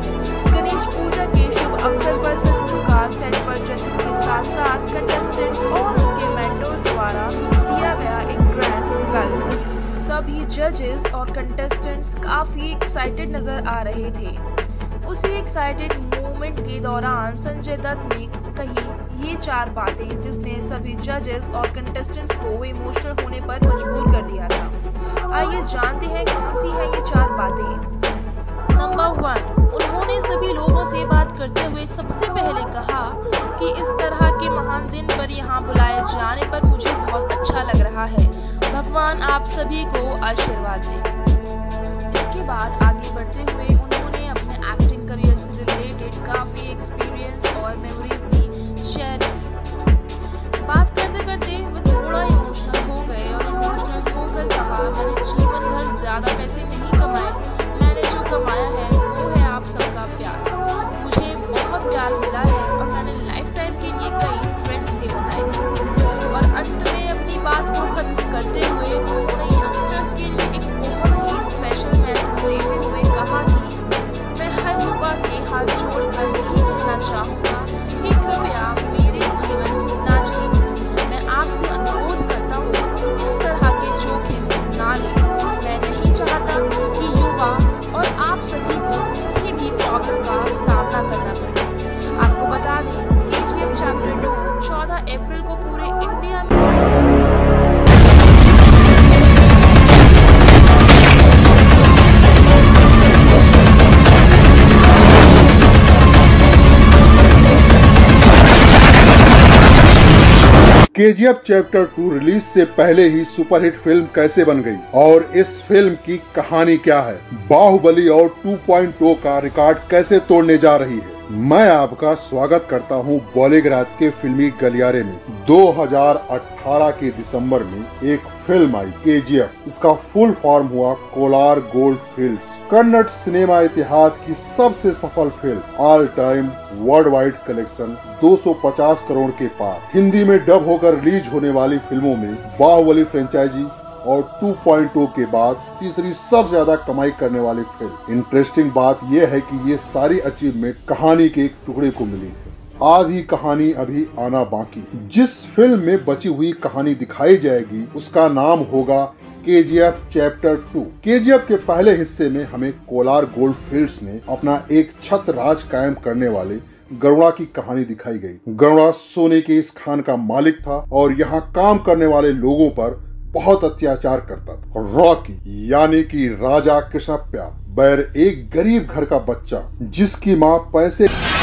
गणेश पूजा के शुभ अवसर पर संजू का सेट पर जजेस के साथ साथ कंटेस्टेंट्स और उनके मेंटर्स द्वारा दिया गया एक ग्रैंड वेलकम। सभी जजेस और कंटेस्टेंट्स काफी एक्साइटेड नजर आ रहे थे। उसी एक्साइटेड मोमेंट के दौरान संजय दत्त ने कही ये 4 बातें जिसने सभी जजेस और कंटेस्टेंट्स को इमोशनल होने पर मजबूर कर दिया था। आइए जानते हैं कौन सी है ये 4 बातें। नंबर 1, उन्होंने सभी लोगों से बात करते हुए सबसे पहले कहा कि इस तरह के महान दिन पर यहाँ बुलाए जाने पर मुझे बहुत अच्छा लग रहा है। भगवान आप सभी को आशीर्वाद दें। इसके बाद आगे बढ़ते हुए उन्होंने अपने एक्टिंग करियर से रिलेटेड काफी एक्सपीरियंस और मेमोरीज भी शेयर की। बात करते करते वो थोड़ा इमोशनल हो गए और इमोशनल होकर कहा, मैंने जीवन भर ज्यादा पैसे नहीं कमाए, मैंने जो कमाया है वो है आप सबका प्यार। मुझे बहुत प्यार मिला है और मैंने लाइफ टाइम के लिए कई फ्रेंड्स भी बनाए हैं। और अंत में अपनी बात को खत्म करते हुए उन्होंने यंगस्टर्स के लिए एक बहुत ही स्पेशल मैसेज देते हुए कहा कि मैं हर युवा से हाथ जोड़कर यही कहना चाहूँगा कि कृपया मेरे जीवन ना जिए। मैं आपसे अनुरोध करता हूँ इस तरह के जोखिम ना लें। मैं नहीं चाहता कि युवा और आप सभी को किसी भी प्रॉब्लम का सामना करना पड़े। आपको बता दें KGF चैप्टर 2 14 अप्रैल को पूरे इंडिया में KGF चैप्टर 2 रिलीज से पहले ही सुपरहिट फिल्म कैसे बन गई और इस फिल्म की कहानी क्या है, बाहुबली और 2.0 का रिकॉर्ड कैसे तोड़ने जा रही है। मैं आपका स्वागत करता हूं बॉलीग्राज के फिल्मी गलियारे में। 2018 के दिसंबर में एक फिल्म आई KGF। इसका फुल फॉर्म हुआ Kolar gold fields. Kannada cinema इतिहास की सबसे सफल film, all time world wide collection 250 crore के पार। हिंदी में डब होकर रिलीज होने वाली फिल्मों में बाहुबली फ्रेंचाइजी और 2.0 के बाद तीसरी सबसे ज्यादा कमाई करने वाली फिल्म। इंटरेस्टिंग बात यह है कि ये सारी अचीवमेंट कहानी के एक टुकड़े को मिली है। आधी कहानी अभी आना बाकी। जिस फिल्म में बची हुई कहानी दिखाई जाएगी उसका नाम होगा KGF चैप्टर 2। KGF के पहले हिस्से में हमें कोलार गोल्ड फील्ड्स में अपना एक छत राज कायम करने वाले गरुड़ा की कहानी दिखाई गई। गरुड़ा सोने के इस खान का मालिक था और यहाँ काम करने वाले लोगों पर बहुत अत्याचार करता था। रॉकी यानी कि राजा कृष्णप्पा बैर एक गरीब घर का बच्चा जिसकी माँ पैसे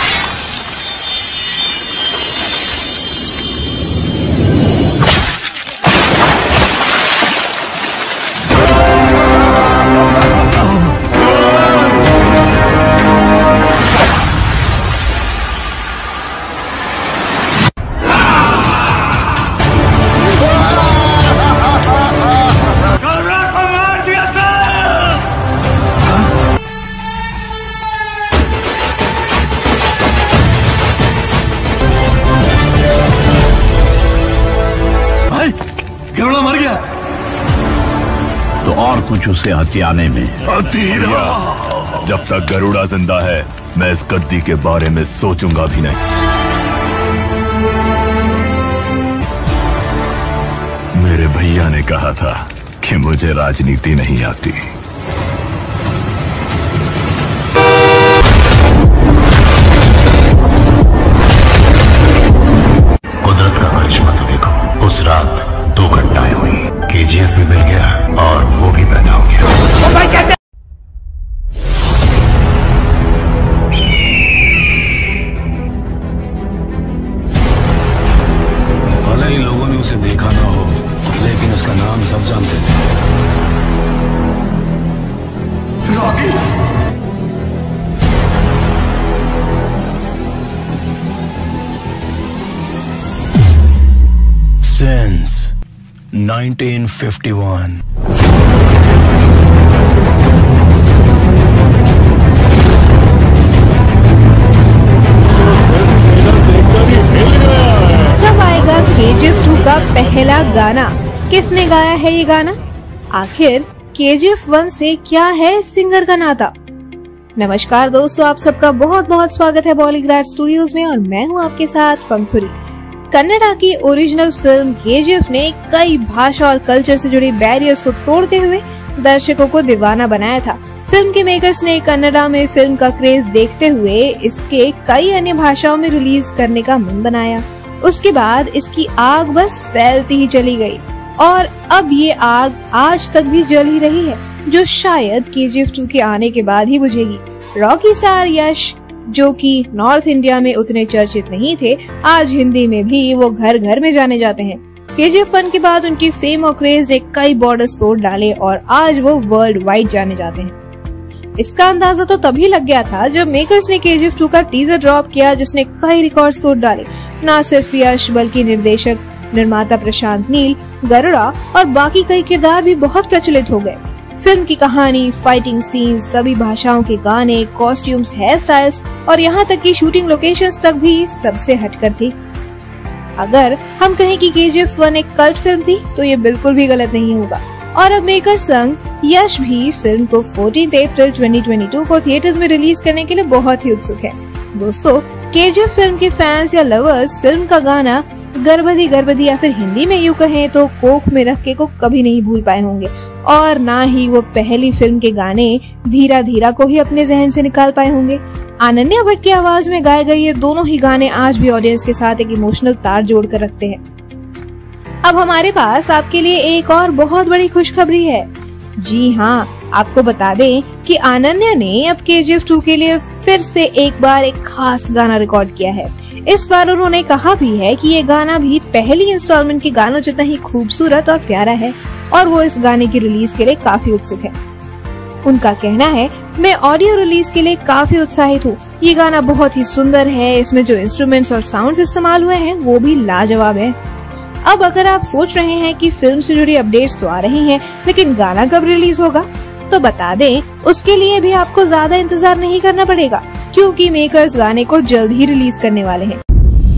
तो और कुछ उसे हथियाने में। जब तक गरुड़ा जिंदा है मैं इस गद्दी के बारे में सोचूंगा भी नहीं। मेरे भैया ने कहा था कि मुझे राजनीति नहीं आती। कुदरत का करिश्मा तो देखो, उस रात 2 घटनाएं हुई। KGF भी मिल गया और वो भी पैदा हो गया। भले ही लोगों ने उसे देखा ना हो, लेकिन उसका नाम सब जानते थे। रॉकी। Since 1951. कब आएगा KGF 2 का पहला गाना? किसने गाया है ये गाना? आखिर KGF 1 से क्या है सिंगर का नाता? नमस्कार दोस्तों, आप सबका बहुत बहुत स्वागत है बॉलीग्राज स्टूडियोज में और मैं हूँ आपके साथ पंखुरी। कन्नड़ा की ओरिजिनल फिल्म KGF ने कई भाषा और कल्चर से जुड़ी बैरियर्स को तोड़ते हुए दर्शकों को दीवाना बनाया था। फिल्म के मेकर्स ने कन्नड़ा में फिल्म का क्रेज देखते हुए इसके कई अन्य भाषाओं में रिलीज करने का मन बनाया। उसके बाद इसकी आग बस फैलती ही चली गई और अब ये आग आज तक भी जल ही रही है, जो शायद KGF 2 के आने के बाद ही बुझेगी। रॉकी स्टार यश, जो कि नॉर्थ इंडिया में उतने चर्चित नहीं थे, आज हिंदी में भी वो घर घर में जाने जाते हैं। KGF 1 के बाद उनकी फेम और क्रेज ने कई बॉर्डर्स तोड़ डाले और आज वो वर्ल्ड वाइड जाने जाते हैं। इसका अंदाजा तो तभी लग गया था जब मेकर्स ने KGF 2 का टीजर ड्रॉप किया, जिसने कई रिकॉर्ड्स तोड़ डाले। न सिर्फ यश बल्कि निर्देशक निर्माता प्रशांत नील, गरुड़ा और बाकी कई किरदार भी बहुत प्रचलित हो गए। फिल्म की कहानी, फाइटिंग सीन, सभी भाषाओं के गाने, कॉस्ट्यूम्स, हेयर स्टाइल्स और यहाँ तक कि शूटिंग लोकेशंस तक भी सबसे हटकर थी। अगर हम कहें कि KGF 1 एक कल्ट फिल्म थी तो ये बिल्कुल भी गलत नहीं होगा। और अब मेकर संग यश भी फिल्म को 14 अप्रैल 2022 को थिएटर्स में रिलीज करने के लिए बहुत ही उत्सुक है। दोस्तों, KGF फिल्म के फैंस या लवर्स फिल्म का गाना गर्भवती गर्भवती या फिर हिंदी में यूँ कहें तो कोख में रख के को कभी नहीं भूल पाए होंगे और ना ही वो पहली फिल्म के गाने धीरा धीरा को ही अपने जहन से निकाल पाए होंगे। अनन्या भट्ट की आवाज में गाए गए ये दोनों ही गाने आज भी ऑडियंस के साथ एक इमोशनल तार जोड़ कर रखते हैं। अब हमारे पास आपके लिए एक और बहुत बड़ी खुशखबरी है। जी हाँ, आपको बता दें कि अनन्या ने अब KGF 2 के लिए फिर से एक बार एक खास गाना रिकॉर्ड किया है। इस बार उन्होंने कहा भी है कि ये गाना भी पहली इंस्टॉलमेंट के गानों जितना ही खूबसूरत और प्यारा है और वो इस गाने की रिलीज के लिए काफी उत्सुक है। उनका कहना है, मैं ऑडियो रिलीज के लिए काफी उत्साहित हूँ। ये गाना बहुत ही सुंदर है, इसमें जो इंस्ट्रूमेंट्स और साउंड्स इस्तेमाल हुए हैं वो भी लाजवाब है। अब अगर आप सोच रहे हैं कि फिल्म से जुड़ी अपडेट्स तो आ रही हैं, लेकिन गाना कब रिलीज होगा, तो बता दें उसके लिए भी आपको ज्यादा इंतजार नहीं करना पड़ेगा, क्योंकि मेकर्स गाने को जल्द ही रिलीज करने वाले हैं।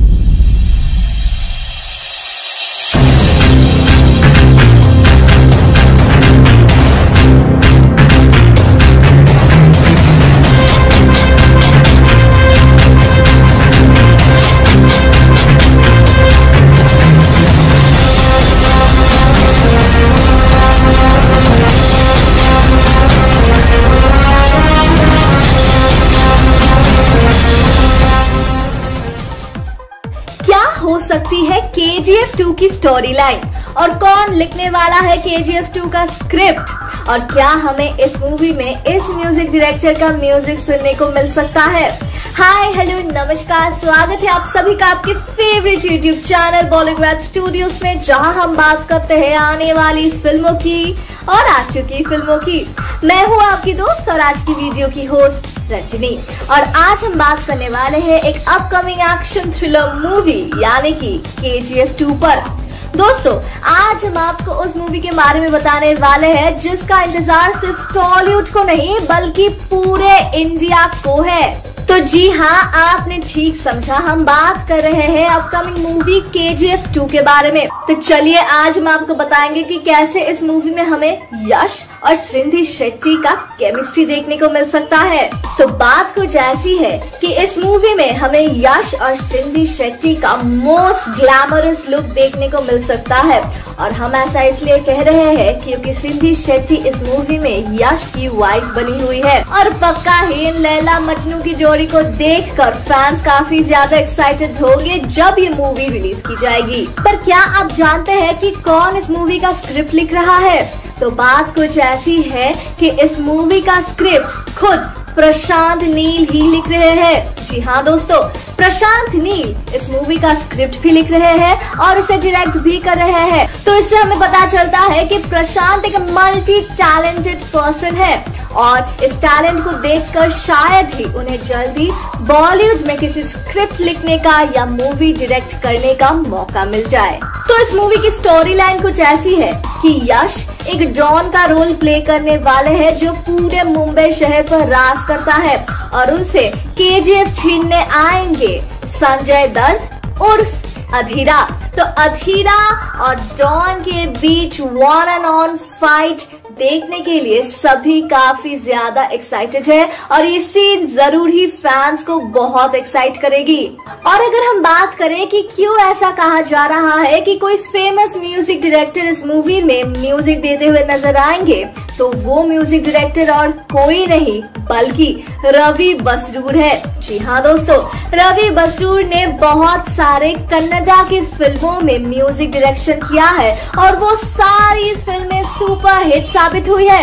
सकती है KGF 2 की स्टोरी लाइन और कौन लिखने वाला है KGF 2 का स्क्रिप्ट और क्या हमें इस मूवी में इस म्यूजिक डायरेक्टर का म्यूजिक सुनने को मिल सकता है। हाय हेलो नमस्कार, स्वागत है आप सभी का आपके favourite YouTube channel Bollywood studios में, जहां हम बात करते हैं आने वाली फिल्मों की और आ चुकी फिल्मों की। मैं हूं आपकी दोस्त और आज की वीडियो की होस्ट रजनी और आज हम बात करने वाले हैं एक अपकमिंग एक्शन थ्रिलर मूवी यानी कि KGF 2 पर। दोस्तों, आज हम आपको उस मूवी के बारे में बताने वाले हैं जिसका इंतजार सिर्फ टॉलीवुड को नहीं बल्कि पूरे इंडिया को है। तो जी हाँ, आपने ठीक समझा, हम बात कर रहे हैं अपकमिंग मूवी KGF 2 के बारे में। तो चलिए आज हम आपको बताएंगे कि कैसे इस मूवी में हमें यश और श्रिंधी शेट्टी का केमिस्ट्री देखने को मिल सकता है। तो बात कुछ ऐसी है कि इस मूवी में हमें यश और श्रिंधी शेट्टी का मोस्ट ग्लैमरस लुक देखने को मिल सकता है और हम ऐसा इसलिए कह रहे हैं क्योंकि श्रिंधी शेट्टी इस मूवी में यश की वाइफ बनी हुई है और पक्का ही इन लैला मजनू की जोड़ी को देखकर फैंस काफी ज्यादा एक्साइटेड होंगे जब ये मूवी रिलीज की जाएगी। पर क्या आप जानते हैं कि कौन इस मूवी का स्क्रिप्ट लिख रहा है? तो बात कुछ ऐसी है कि इस मूवी का स्क्रिप्ट खुद प्रशांत नील ही लिख रहे हैं। जी हाँ दोस्तों, प्रशांत नील इस मूवी का स्क्रिप्ट भी लिख रहे हैं और इसे डायरेक्ट भी कर रहे हैं। तो इससे हमें पता चलता है कि प्रशांत एक मल्टी टैलेंटेड पर्सन है और इस टैलेंट को देखकर शायद ही उन्हें जल्दी बॉलीवुड में किसी स्क्रिप्ट लिखने का या मूवी डायरेक्ट करने का मौका मिल जाए। तो इस मूवी की स्टोरी लाइन कुछ ऐसी है कि यश एक डॉन का रोल प्ले करने वाले हैं जो पूरे मुंबई शहर पर राज करता है और उनसे KGF छीनने आएंगे संजय दत्त उर्फ अधीरा। तो अधीरा और डॉन के बीच वन एंड ऑन फाइट देखने के लिए सभी काफी ज्यादा एक्साइटेड है और ये सीन जरूर ही फैंस को बहुत एक्साइट करेगी। और अगर हम बात करें कि क्यों ऐसा कहा जा रहा है कि कोई फेमस म्यूजिक डायरेक्टर इस मूवी में म्यूजिक देते हुए नजर आएंगे, तो वो म्यूजिक डायरेक्टर और कोई नहीं बल्कि रवि बसरूर है। जी हाँ दोस्तों, रवि बसरूर ने बहुत सारे कन्नड़ा की फिल्मों में म्यूजिक डायरेक्शन किया है और वो सारी फिल्में सुपर हिट साबित हुई है।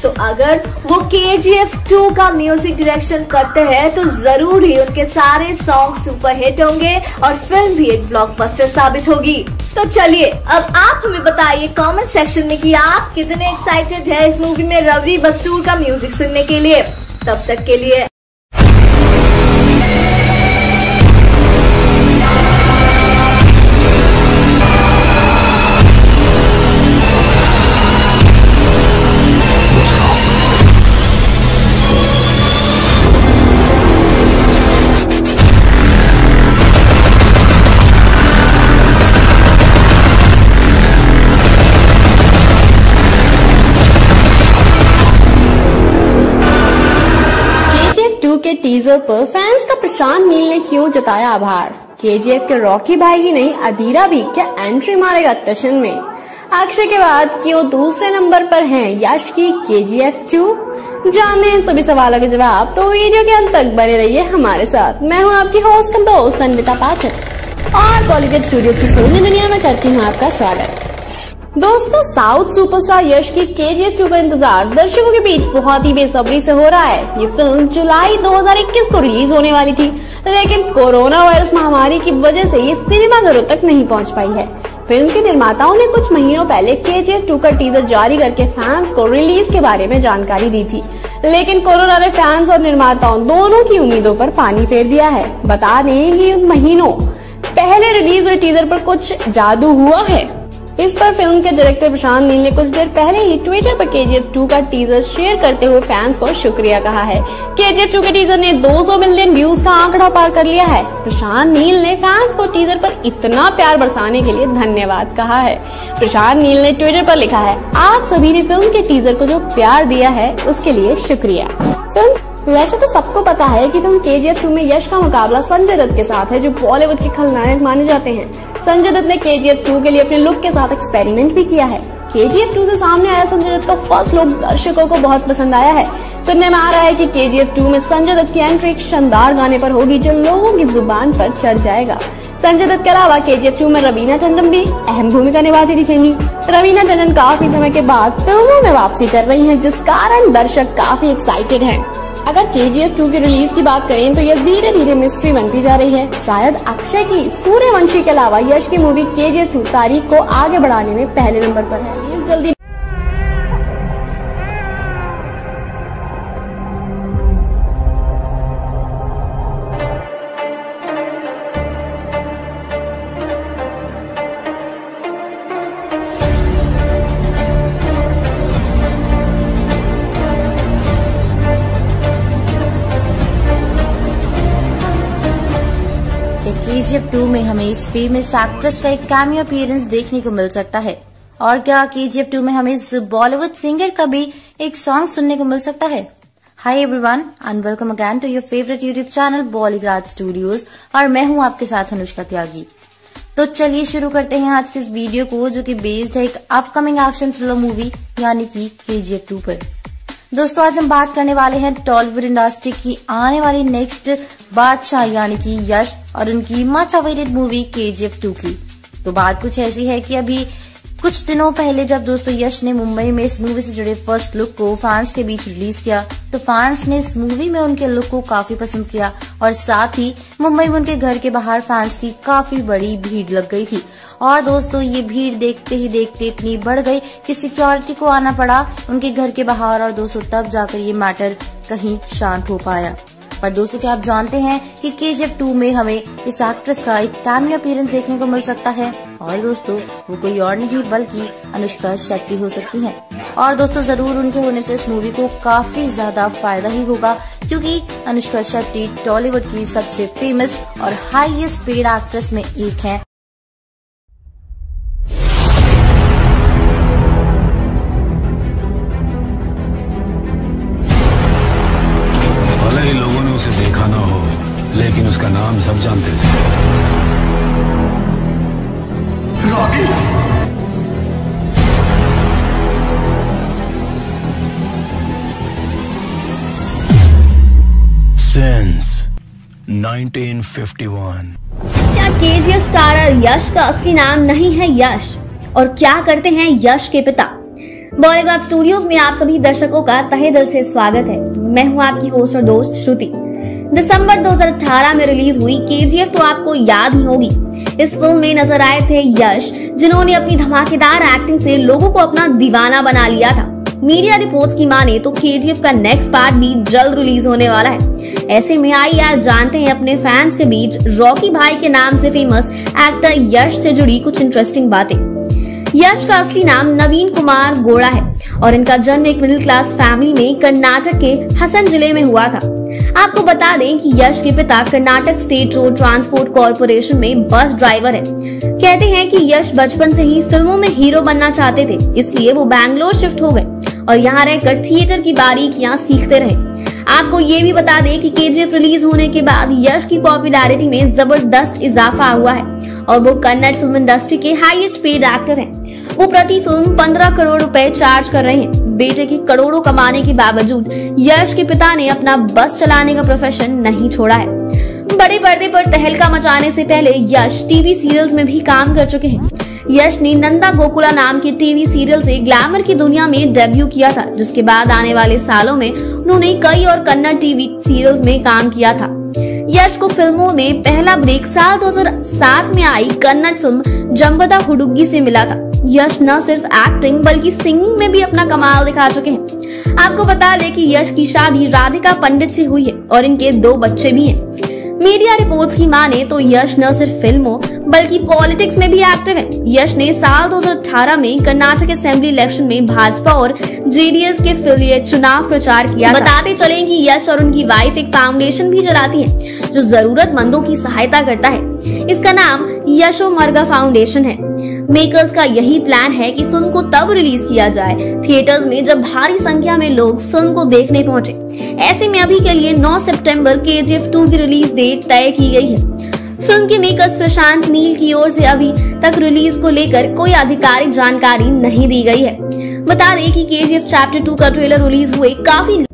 तो अगर वो KGF 2 का म्यूजिक डायरेक्शन करते हैं तो जरूर ही उनके सारे सॉन्ग सुपर हिट होंगे और फिल्म भी एक ब्लॉकबस्टर साबित होगी। तो चलिए अब आप हमें बताइए कमेंट सेक्शन में कि आप कितने एक्साइटेड है इस मूवी में रवि बसरूर का म्यूजिक सुनने के लिए। तब तक के लिए के टीजर पर फैंस का प्रशांत नील ने क्यों जताया आभार। KGF के रॉकी भाई ही नहीं अधीरा भी क्या एंट्री मारेगा टशन में। अक्षय के बाद क्यों दूसरे नंबर पर हैं यश की KGF 2। जानने हैं सभी सवालों के जवाब तो वीडियो के अंत तक बने रहिए हमारे साथ। मैं हूं आपकी होस्ट कम दोस्त संविता पाठक और बॉलीवुड स्टूडियो की पूरी दुनिया में करती हूं आपका स्वागत। दोस्तों, साउथ सुपरस्टार यश की KGF 2 का इंतजार दर्शकों के बीच बहुत ही बेसब्री से हो रहा है। ये फिल्म जुलाई 2021 को रिलीज होने वाली थी, लेकिन कोरोना वायरस महामारी की वजह से ये सिनेमाघरों तक नहीं पहुंच पाई है। फिल्म के निर्माताओं ने कुछ महीनों पहले KGF 2 का टीजर जारी करके फैंस को रिलीज के बारे में जानकारी दी थी, लेकिन कोरोना ने फैंस और निर्माताओं दोनों की उम्मीदों पर पानी फेर दिया है। बता दें कि महीनों पहले रिलीज हुए टीजर पर कुछ जादू हुआ है। इस पर फिल्म के डायरेक्टर प्रशांत नील ने कुछ देर पहले ही ट्विटर पर KGF 2 का टीजर शेयर करते हुए फैंस को शुक्रिया कहा है। KGF 2 के टीजर ने 200 मिलियन व्यूज का आंकड़ा पार कर लिया है। प्रशांत नील ने फैंस को टीजर पर इतना प्यार बरसाने के लिए धन्यवाद कहा है। प्रशांत नील ने ट्विटर पर लिखा है, आप सभी ने फिल्म के टीजर को जो प्यार दिया है उसके लिए शुक्रिया। वैसे तो सबको पता है कि फिल्म KGF 2 में यश का मुकाबला संजय दत्त के साथ है, जो बॉलीवुड के खलनायक माने जाते हैं। संजय दत्त ने KGF 2 के लिए अपने लुक के साथ एक्सपेरिमेंट भी किया है। KGF 2 से सामने आया संजय दत्त का फर्स्ट लुक दर्शकों को बहुत पसंद आया है। सुनने में आ रहा है कि KGF 2 में संजय दत्त की एंट्री एक शानदार गाने पर होगी जो लोगों की जुबान पर चढ़ जाएगा। संजय दत्त के अलावा KGF 2 में रवीना टंडन भी अहम भूमिका निभाती दिखेंगी। रवीना टंडन काफी समय के बाद फिल्मों में वापसी कर रही हैं, जिस कारण दर्शक काफी एक्साइटेड हैं। अगर KGF 2 की रिलीज की बात करें तो यह धीरे धीरे मिस्ट्री बनती जा रही है। शायद अक्षय की सूर्यवंशी के अलावा यश की मूवी KGF 2 तारीख को आगे बढ़ाने में पहले नंबर पर है। रिलीज जल्दी KGF 2 में हमें इस फेमस एक्ट्रेस का एक कैमियो अपीयरेंस देखने को मिल सकता है। और क्या KGF 2 में हमें इस बॉलीवुड सिंगर का भी एक सॉन्ग सुनने को मिल सकता है। Hi everyone and welcome again to your favourite YouTube channel Bollygraph studios और मैं हूं आपके साथ अनुष्का त्यागी। तो चलिए शुरू करते हैं आज के इस वीडियो को, जो कि बेस्ड है एक अपकमिंग एक्शन थ्रिलर मूवी यानी कि KGF 2 पर। दोस्तों, आज हम बात करने वाले हैं टॉलीवुड इंडस्ट्री की आने वाली नेक्स्ट बादशाह यानी कि यश और उनकी मच अवेटेड मूवी KGF 2 की। तो बात कुछ ऐसी है कि अभी कुछ दिनों पहले जब दोस्तों यश ने मुंबई में इस मूवी से जुड़े फर्स्ट लुक को फैंस के बीच रिलीज किया, तो फैंस ने इस मूवी में उनके लुक को काफी पसंद किया और साथ ही मुंबई में उनके घर के बाहर फैंस की काफी बड़ी भीड़ लग गई थी। और दोस्तों, ये भीड़ देखते ही देखते इतनी बढ़ गई कि सिक्योरिटी को आना पड़ा उनके घर के बाहर और दोस्तों तब जाकर ये मैटर कहीं शांत हो पाया। पर दोस्तों, क्या आप जानते हैं कि KGF 2 में हमें इस एक्ट्रेस का एक कैमियो अपीयरेंस देखने को मिल सकता है। और दोस्तों, वो कोई और नहीं बल्कि अनुष्का शेट्टी हो सकती हैं। और दोस्तों, जरूर उनके होने से इस मूवी को काफी ज्यादा फायदा ही होगा, क्योंकि अनुष्का शेट्टी टॉलीवुड की सबसे फेमस और हाईएस्ट पेड एक्ट्रेस में एक है। भले ही लोगों ने उसे देखा ना हो, लेकिन उसका नाम सब जानते थे। रॉकी। Since 1951। क्या KGF स्टारर यश का असली नाम नहीं है यश? और क्या करते हैं यश के पिता? बॉलीवुड स्टूडियोज में आप सभी दर्शकों का तहे दिल से स्वागत है। मैं हूं आपकी होस्ट और दोस्त श्रुति। दिसंबर 2018 में रिलीज हुई केजीएफ तो आपको याद ही होगी। इस फिल्म में नजर आए थे यश, जिन्होंने अपनी धमाकेदार एक्टिंग से लोगों को अपना दीवाना बना लिया था। मीडिया रिपोर्ट्स की माने तो केजीएफ का नेक्स्ट पार्ट भी जल्द रिलीज होने वाला है। ऐसे में आइए आज जानते हैं अपने फैंस के बीच रॉकी भाई के नाम से फेमस एक्टर यश से जुड़ी कुछ इंटरेस्टिंग बातें। यश का असली नाम नवीन कुमार गौड़ा है और इनका जन्म एक मिडिल क्लास फैमिली में कर्नाटक के हसन जिले में हुआ था। आपको बता दें कि यश के पिता Karnataka state road transport corporation में बस ड्राइवर है। कहते हैं कि यश बचपन से ही फिल्मों में हीरो बनना चाहते थे, इसलिए वो बैंगलोर शिफ्ट हो गए और यहाँ रहकर थिएटर की बारीकियां सीखते रहे। आपको ये भी बता दें कि केजीएफ रिलीज होने के बाद यश की पॉपुलैरिटी में जबरदस्त इजाफा हुआ है और वो कन्नड़ फिल्म इंडस्ट्री के हाईएस्ट पेड एक्टर हैं। वो प्रति फिल्म 15 करोड़ रुपए चार्ज कर रहे हैं। बेटे के करोड़ों कमाने के बावजूद यश के पिता ने अपना बस चलाने का प्रोफेशन नहीं छोड़ा है। बड़े पर्दे पर तहलका मचाने से पहले यश टीवी सीरियल्स में भी काम कर चुके हैं। यश ने नंदा गोकुला नाम के टीवी सीरियल से ग्लैमर की दुनिया में डेब्यू किया था, जिसके बाद आने वाले सालों में उन्होंने कई और कन्नड़ टीवी सीरियल्स में काम किया था। यश को फिल्मों में पहला ब्रेक साल 2007 में आई कन्नड़ फिल्म जंबदा हुडुग्गी से मिला था। यश न सिर्फ एक्टिंग बल्कि सिंगिंग में भी अपना कमाल दिखा चुके हैं। आपको बता दें कि यश की शादी राधिका पंडित से हुई है और इनके 2 बच्चे भी हैं। मीडिया रिपोर्ट्स की माने तो यश न सिर्फ फिल्मों बल्कि पॉलिटिक्स में भी एक्टिव है। यश ने साल 2018 में कर्नाटक असेंबली इलेक्शन में भाजपा और जेडीएस के फिलियट चुनाव प्रचार किया। बताते चले कि यश और उनकी वाइफ एक फाउंडेशन भी चलाती है जो जरूरतमंदों की सहायता करता है। इसका नाम यशो मर्गा फाउंडेशन है। मेकर्स का यही प्लान है कि फिल्म को तब रिलीज किया जाए थिएटर्स में जब भारी संख्या में लोग फिल्म को देखने पहुंचे। ऐसे में अभी के लिए 9 सितंबर केजीएफ 2 की रिलीज डेट तय की गई है। फिल्म के मेकर्स प्रशांत नील की ओर से अभी तक रिलीज को लेकर कोई आधिकारिक जानकारी नहीं दी गई है। बता दें कि केजीएफ चैप्टर 2 का ट्रेलर रिलीज हुए काफी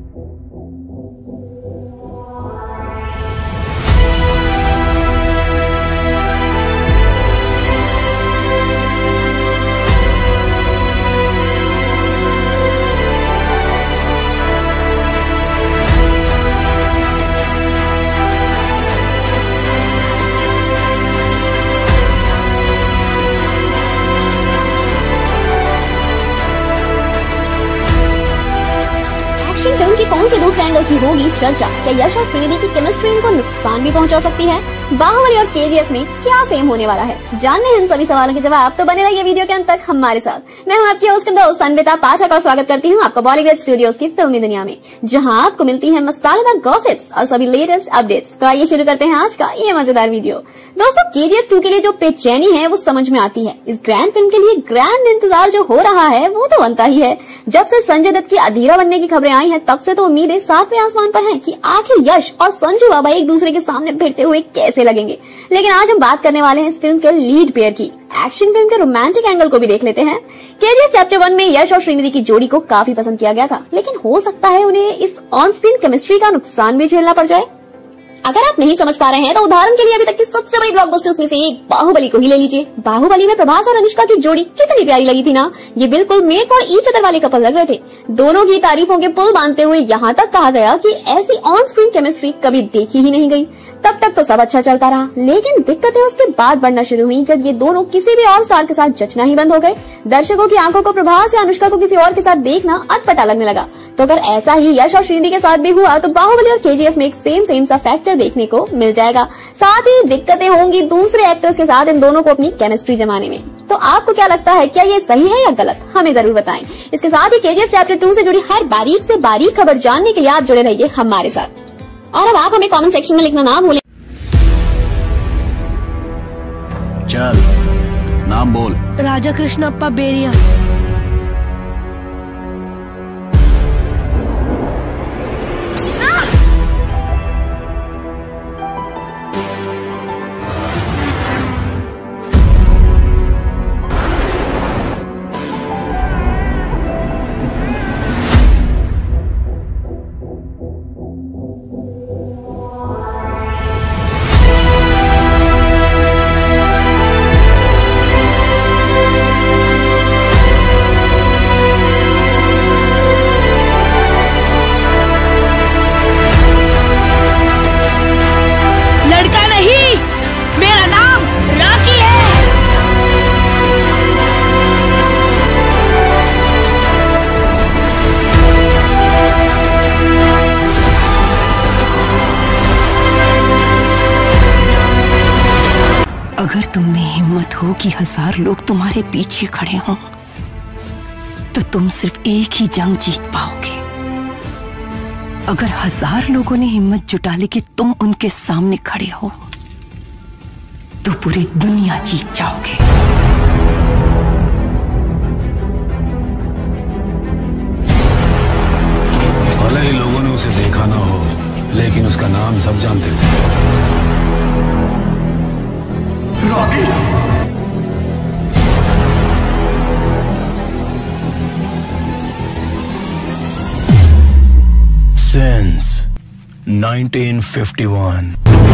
फिल्म की कौन से दूसरे एंगल की होगी चर्चा? क्या यश और श्रीनिधि की केमिस्ट्री इनको नुकसान भी पहुंचा सकती है? बाहुबली और केजीएफ में क्या सेम होने वाला है? जानने हैं इन सभी सवालों के जवाब, तो बने रहिए वीडियो के अंत तक हमारे साथ। मैं हूं आपकी होस्ट दोस्त अन्विता पाठक और स्वागत करती हूं आपका बॉलीवुड स्टूडियोज की फिल्मी दुनिया में, जहां आपको मिलती है मसालेदार गॉसिप्स और सभी लेटेस्ट अपडेट्स। तो आइए शुरू करते हैं आज का ये मजेदार वीडियो। दोस्तों, केजीएफ 2 के लिए जो बेचैनी है वो समझ में आती है। इस ग्रैंड फिल्म के लिए ग्रैंड इंतजार जो हो रहा है वो तो बनता ही है। जब से संजय दत्त की अधीरा बनने की खबरें आई हैं, तब से तो उम्मीदें सातवें आसमान पर हैं कि आखिर यश और संजू बाबा एक दूसरे के सामने भिड़ते हुए कैसे लगेंगे। लेकिन आज हम बात करने वाले हैं इस फिल्म के लीड पेयर की। एक्शन फिल्म के रोमांटिक एंगल को भी देख लेते हैं। केजीएफ चैप्टर 1 में यश और श्रीनिधि की जोड़ी को काफी पसंद किया गया था, लेकिन हो सकता है उन्हें इस ऑन स्क्रीन केमिस्ट्री का नुकसान भी झेलना पड़ जाए। अगर आप नहीं समझ पा रहे हैं तो उदाहरण के लिए अभी तक की सबसे बड़ी ब्लॉकबस्टर्स में से एक बाहुबली को ही ले लीजिए। बाहुबली में प्रभास और अनुष्का की जोड़ी कितनी प्यारी लगी थी ना। ये बिल्कुल मेक और ईच अदर वाले कपल लग रहे थे। दोनों की तारीफों के पुल बांधते हुए यहाँ तक कहा गया कि ऐसी ऑन स्क्रीन केमिस्ट्री कभी देखी ही नहीं गई। तब तक तो सब अच्छा चलता रहा, लेकिन दिक्कतें उसके बाद बढ़ना शुरू हुई जब ये दोनों किसी भी और स्टार के साथ जचना ही बंद हो गए। दर्शकों की आंखों को प्रभास या अनुष्का को किसी और के साथ देखना अटपटा लगने लगा। तो अगर ऐसा ही यश और श्रीनिधि के साथ भी हुआ तो बाहुबली और केजीएफ में एक सेम सा फैक्टर देखने को मिल जाएगा। साथ ही दिक्कतें होंगी दूसरे एक्टर्स के साथ इन दोनों को अपनी केमिस्ट्री जमाने में। तो आपको क्या लगता है, क्या ये सही है या गलत? हमें जरूर बताएं। इसके साथ ही केजीएफ चैप्टर 2 से जुड़ी हर बारीक से बारीक खबर जानने के लिए आप जुड़े रहिए हमारे साथ। और अब आप हमें कमेंट सेक्शन में लिखना ना भूलें। चल, नाम बोल। राजा कृष्णप्पा बेरिया। अगर तुम में हिम्मत हो कि 1000 लोग तुम्हारे पीछे खड़े हों, तो तुम सिर्फ एक ही जंग जीत पाओगे। अगर 1000 लोगों ने हिम्मत जुटा ली कि तुम उनके सामने खड़े हो, तो पूरी दुनिया जीत जाओगे। भले ही लोगों ने उसे देखा ना हो, लेकिन उसका नाम सब जानते हो। रॉकी। Since 1951.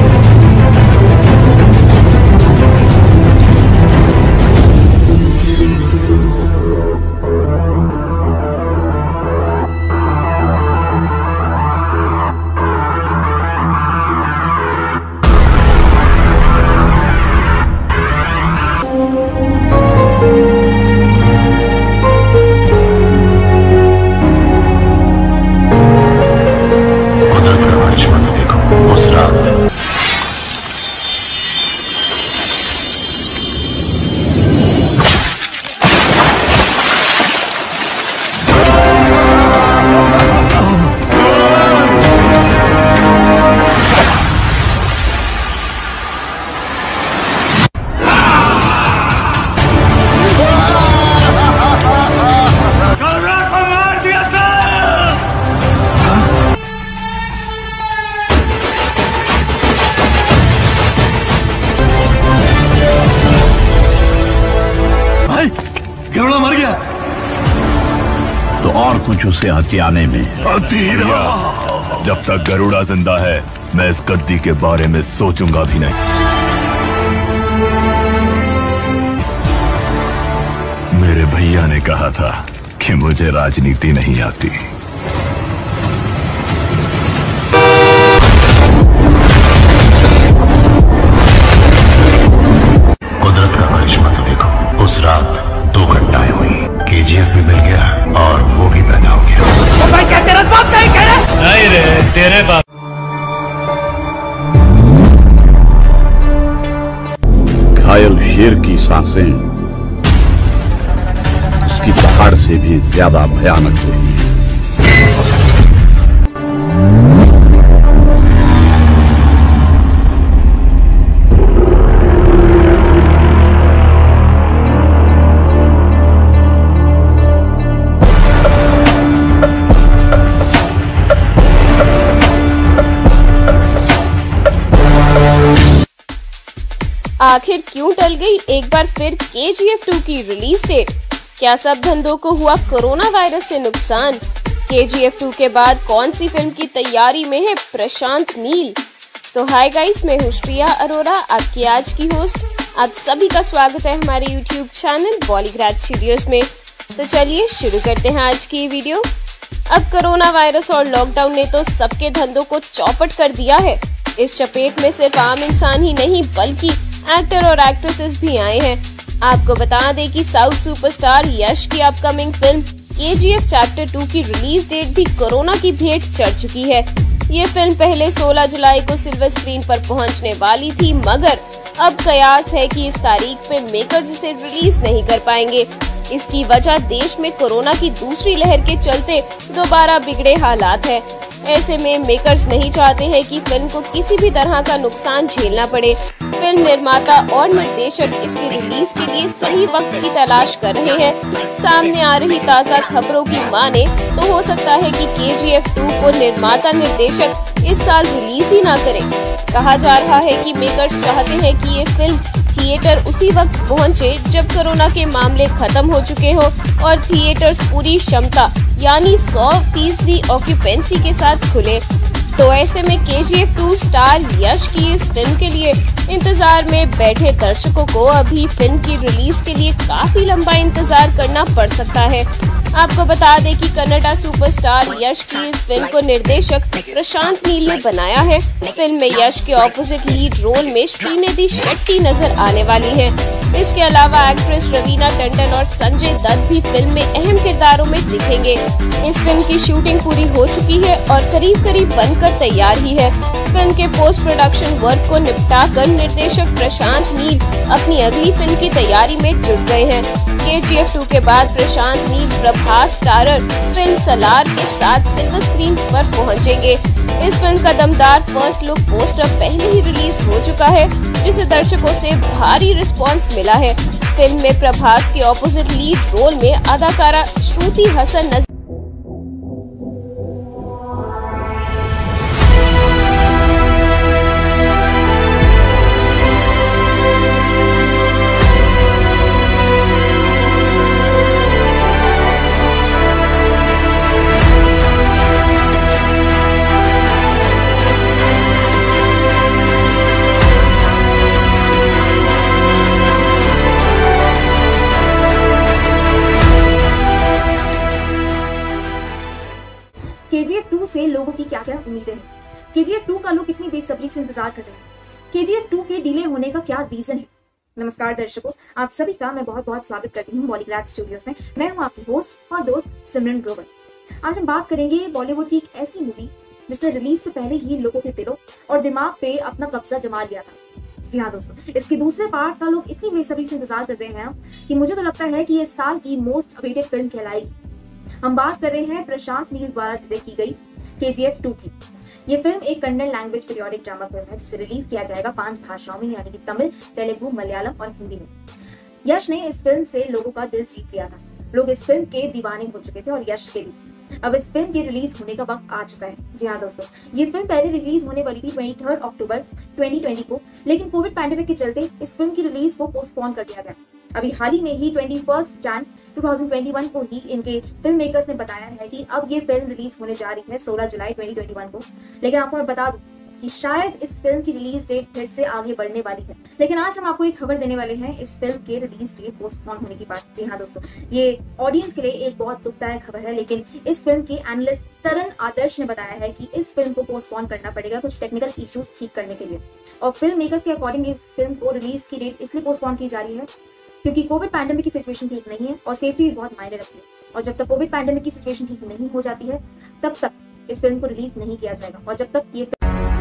गरुड़ा मर गया तो और कुछ उसे हथियाने में। जब तक गरुड़ा जिंदा है, मैं इस गद्दी के बारे में सोचूंगा भी नहीं। मेरे भैया ने कहा था कि मुझे राजनीति नहीं आती। कुदरत का करिश्मा तो देखो। उस रात 2 घटनाएं हुई। केजीएफ भी मिल गया और वो भी पैदा हो गया। भाई क्या तेरा बाप नहीं कह रहा? नहीं रे, तेरे बाप। घायल शेर की सांसें उसकी दहाड़ से भी ज्यादा भयानक हुई। आखिर क्यों टल गई एक बार फिर KGF 2 की रिलीज डेट? क्या सब धंधों को हुआ कोरोना वायरस से नुकसान? KGF 2 के बाद कौन सी फिल्म की तैयारी में है प्रशांत नील? तो हाय गाइस, मैं हूँ श्रिया अरोरा, आपकी आज की होस्ट। आप सभी का स्वागत है हमारे YouTube चैनल बॉलीग्राज स्टूडियोज में। तो चलिए शुरू करते हैं आज की वीडियो। अब कोरोना वायरस और लॉकडाउन ने तो सबके धंधों को चौपट कर दिया है। इस चपेट में सिर्फ आम इंसान ही नहीं बल्कि एक्टर और एक्ट्रेसेस भी आए हैं। आपको बता दें कि साउथ सुपरस्टार यश की अपकमिंग फिल्म KGF चैप्टर 2 की रिलीज डेट भी कोरोना की भेंट चढ़ चुकी है। ये फिल्म पहले 16 जुलाई को सिल्वर स्क्रीन पर पहुंचने वाली थी, मगर अब कयास है कि इस तारीख पे मेकर्स इसे रिलीज नहीं कर पाएंगे। इसकी वजह देश में कोरोना की दूसरी लहर के चलते दोबारा बिगड़े हालात है। ऐसे में मेकर्स नहीं चाहते हैं कि फिल्म को किसी भी तरह का नुकसान झेलना पड़े। फिल्म निर्माता और निर्देशक इसकी रिलीज के लिए सही वक्त की तलाश कर रहे हैं। सामने आ रही ताज़ा खबरों की माने तो हो सकता है कि KGF 2 को निर्माता निर्देशक इस साल रिलीज ही ना करें। कहा जा रहा है कि मेकर्स चाहते हैं कि ये फिल्म थिएटर उसी वक्त पहुंचे जब कोरोना के मामले खत्म हो चुके हो और थिएटर्स पूरी क्षमता यानी 100% ऑक्यूपेंसी के साथ खुले। तो ऐसे में KGF 2 स्टार यश की इस फिल्म के लिए इंतजार में बैठे दर्शकों को अभी फिल्म की रिलीज के लिए काफी लंबा इंतजार करना पड़ सकता है। आपको बता दें कि कन्नड़ा सुपरस्टार यश की इस फिल्म को निर्देशक प्रशांत नील ने बनाया है। फिल्म में यश के ऑपोजिट लीड रोल में श्रीनिधि शेट्टी नजर आने वाली हैं। इसके अलावा एक्ट्रेस रवीना टंडन और संजय दत्त भी फिल्म में अहम किरदारों में दिखेंगे। इस फिल्म की शूटिंग पूरी हो चुकी है और करीब बनकर तैयार ही है। फिल्म के पोस्ट प्रोडक्शन वर्क को निपटाकर निर्देशक प्रशांत नील अपनी अगली फिल्म की तैयारी में जुट गए हैं। KGF 2 के बाद प्रशांत नील प्रभास स्टारर फिल्म सलार के साथ सिल्वर स्क्रीन पर पहुंचेंगे। इस फिल्म का दमदार फर्स्ट लुक पोस्टर पहले ही रिलीज हो चुका है, जिसे दर्शकों से भारी रिस्पांस मिला है। फिल्म में प्रभास के ऑपोजिट लीड रोल में अदाकारा श्रुति हसन नजर KGF 2 से लोगों की क्या क्या उम्मीदें हैं? KGF 2 का लोग कितनी बेसब्री से इंतजार कर रहे हैं? KGF 2 के डिले होने का क्या रीजन है? नमस्कार दर्शकों, आप सभी का मैं बहुत बहुत स्वागत करती हूँ बॉलीग्राड स्टूडियोज में। मैं हूँ आपकी होस्ट और दोस्त सिमरन ग्रोवर। आज हम बात करेंगे बॉलीवुड की एक ऐसी मूवी जिसने रिलीज से पहले ही लोगों के दिलों और दिमाग पे अपना कब्जा जमा लिया था। जी हाँ दोस्तों, इसके दूसरे पार्ट का लोग इतनी बेसब्री से इंतजार कर रहे हैं कि मुझे तो लगता है कि ये साल की मोस्ट अवेटेड फिल्म कहलाएगी। हम बात कर रहे हैं प्रशांत नील द्वारा डायरेक्ट की गई KGF 2 की। ये फिल्म एक Kannada language periodic drama film है जिसे रिलीज किया जाएगा 5 भाषाओं में, यानी कि तमिल, तेलुगु, मलयालम और हिंदी में। यश ने इस फिल्म से लोगों का दिल जीत लिया था। लोग इस फिल्म के दीवाने हो चुके थे और यश के भी। अब इस फिल्म के रिलीज होने का वक्त आ चुका है। जी हाँ दोस्तों, ये फिल्म पहले रिलीज होने वाली थी 23 अक्टूबर 2020 को, लेकिन कोविड पैंडेमिक के चलते इस फिल्म की रिलीज को पोस्टपोन कर दिया गया। अभी हाल ही में ही 21 जनवरी 2021 को ही इनके फिल्म मेकर्स ने बताया है कि अब ये फिल्म रिलीज होने जा रही है 16 जुलाई 2021 को। लेकिन आपको मैं बता दूं कि शायद इस फिल्म की रिलीज डेट फिर से आगे बढ़ने वाली है। लेकिन आज हम आपको एक खबर देने वाले हैं इस फिल्म के रिलीज डेट पोस्टपोन होने की बात। जी हाँ दोस्तों, ये ऑडियंस के लिए एक बहुत दुखदायक खबर है, लेकिन इस फिल्म के एनालिस्ट तरन आदर्श ने बताया है कि इस फिल्म को पोस्टपोन करना पड़ेगा कुछ टेक्निकल इश्यूज ठीक करने के लिए। और फिल्म मेकर्स के अकॉर्डिंग इस फिल्म को रिलीज की डेट इसलिए पोस्टपोन की जा रही है क्योंकि कोविड पैंडेमिक की सिचुएशन ठीक नहीं है और सेफ्टी भी बहुत मायने रखती है। और जब तक कोविड पैंडेमिक की सिचुएशन ठीक नहीं हो जाती है तब तक इस फिल्म को रिलीज नहीं किया जाएगा। और जब तक ये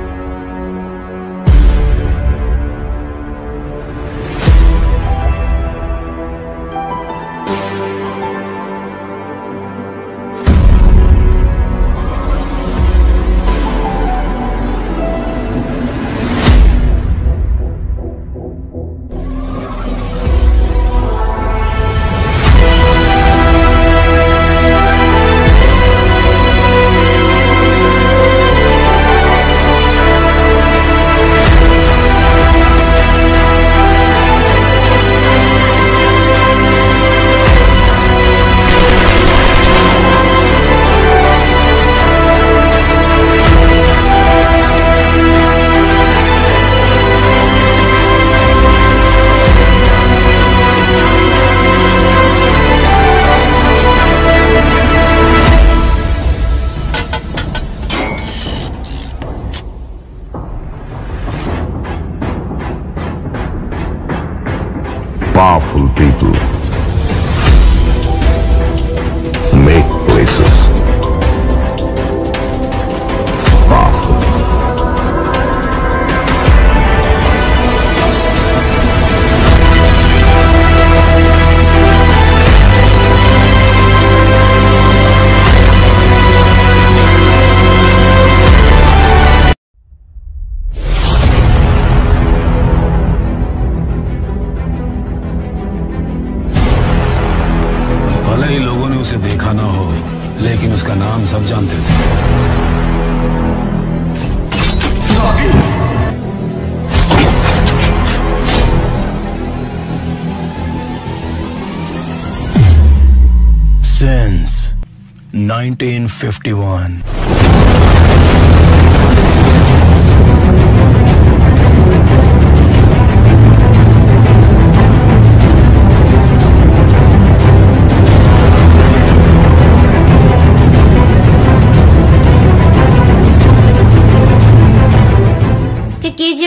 powerful people make places powerful. भले ही लोगों ने उसे देखा ना हो, लेकिन उसका नाम सब जानते थे। Since 1951. KGF 2 में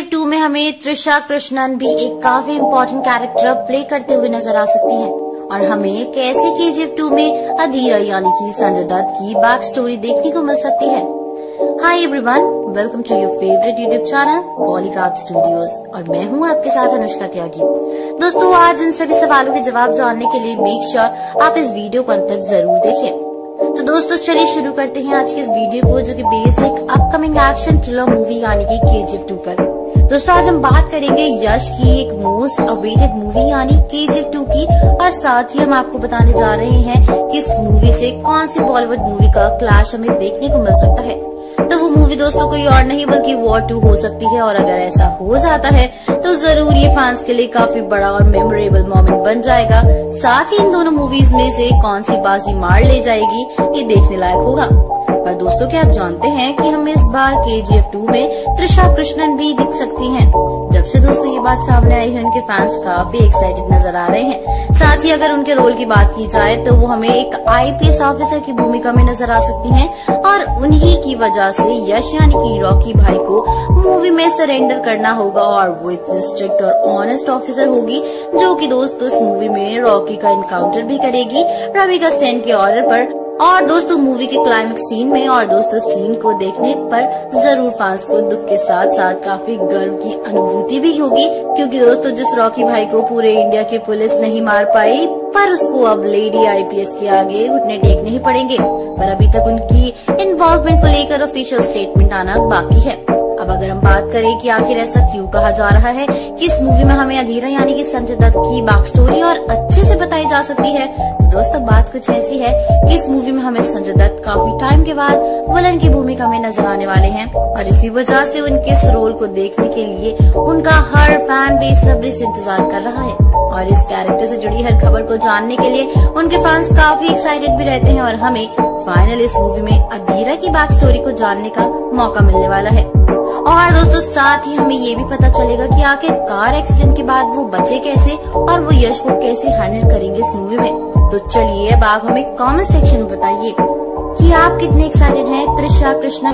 हमें त्रिशा कृष्णन भी एक काफी इम्पोर्टेंट कैरेक्टर प्ले करते हुए नजर आ सकती हैं और हमें कैसे KGF 2 में अधीरा यानी कि संजय दत्त की बैक स्टोरी देखने को मिल सकती है। Hi everyone, welcome to your favourite YouTube channel Bollygraph studios और मैं हूं आपके साथ अनुष्का त्यागी। दोस्तों, आज इन सभी सवालों के जवाब जानने के लिए मेक श्योर आप इस वीडियो को अंत तक जरूर देखें। तो दोस्तों चलिए शुरू करते हैं आज के इस वीडियो को, जो कि बेस्ड है एक अपकमिंग एक्शन थ्रिलर मूवी यानी कि KGF 2 पर। दोस्तों आज हम बात करेंगे यश की एक मोस्ट अवेटेड मूवी यानी KGF 2 की, और साथ ही हम आपको बताने जा रहे हैं कि इस मूवी से कौन सी बॉलीवुड मूवी का क्लैश हमें देखने को मिल सकता है। तो वो मूवी दोस्तों कोई और नहीं बल्कि वॉर 2 हो सकती है, और अगर ऐसा हो जाता है तो जरूर ये फैंस के लिए काफी बड़ा और मेमोरेबल मोमेंट बन जाएगा। साथ ही इन दोनों मूवीज में से कौन सी बाजी मार ले जाएगी ये देखने लायक होगा। पर दोस्तों क्या आप जानते हैं कि हम इस बार KGF 2 में त्रिशा कृष्णन भी दिख सकती हैं। जब से दोस्तों ये बात सामने आई है उनके फैंस काफी एक्साइटेड नजर आ रहे हैं। साथ ही अगर उनके रोल की बात की जाए तो वो हमें एक IPS ऑफिसर की भूमिका में नजर आ सकती हैं, और उन्हीं की वजह से यश यानी कि रॉकी भाई को मूवी में सरेंडर करना होगा, और वो इतने स्ट्रिक्ट और ऑनेस्ट ऑफिसर होगी जो कि दोस्तों इस मूवी में रॉकी का इनकाउंटर भी करेगी रविका सेन के ऑर्डर पर। और दोस्तों मूवी के क्लाइमेक्स सीन में और दोस्तों सीन को देखने पर जरूर फैंस को दुख के साथ साथ काफी गर्व की अनुभूति भी होगी, क्योंकि दोस्तों जिस रॉकी भाई को पूरे इंडिया की पुलिस नहीं मार पाई, पर उसको अब लेडी IPS के आगे घुटने टेकने ही पड़ेंगे। पर अभी तक उनकी इन्वॉल्वमेंट को लेकर ऑफिशियल स्टेटमेंट आना बाकी है। अब अगर हम बात करें कि आखिर ऐसा क्यों कहा जा रहा है कि इस मूवी में हमें अधीरा यानी कि संजय दत्त की बैक स्टोरी और अच्छे से बताई जा सकती है, तो दोस्तों बात कुछ ऐसी है कि इस मूवी में हमें संजय दत्त काफी टाइम के बाद विलन की भूमिका में नजर आने वाले हैं, और इसी वजह से उनके इस रोल को देखने के लिए उनका हर फैन बेसब्री से इंतजार कर रहा है। और इस कैरेक्टर से जुड़ी हर खबर को जानने के लिए उनके फैंस काफी एक्साइटेड भी रहते हैं, और हमें फाइनल इस मूवी में अधीरा की बैक स्टोरी को जानने का मौका मिलने वाला है। और दोस्तों साथ ही हमें ये भी पता चलेगा कि आखिर कार एक्सीडेंट के बाद वो बचे कैसे और वो यश को कैसे हैंडल करेंगे इस मूवी में। तो चलिए अब आप हमें कमेंट सेक्शन में बताइए कि आप कितने एक्साइटेड हैं त्रिशा कृष्णन।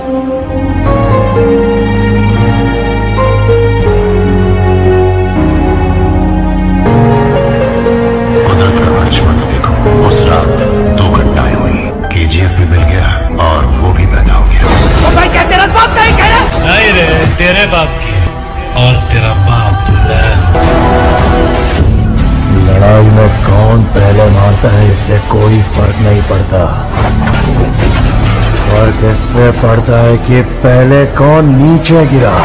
कुदरत का करिश्मा तो देखो, उस रात 2 घटनाएं हुई, KGF भी मिल गया और वो भी पैदा हो गया। भाई क्या तेरा बाप नहीं कह रहा? नहीं रे, तेरे बाप की, और तेरा बाप लड़ाई में कौन पहले मारता है इससे कोई फर्क नहीं पड़ता। फर्क इससे पड़ता है कि पहले कौन नीचे गिरा।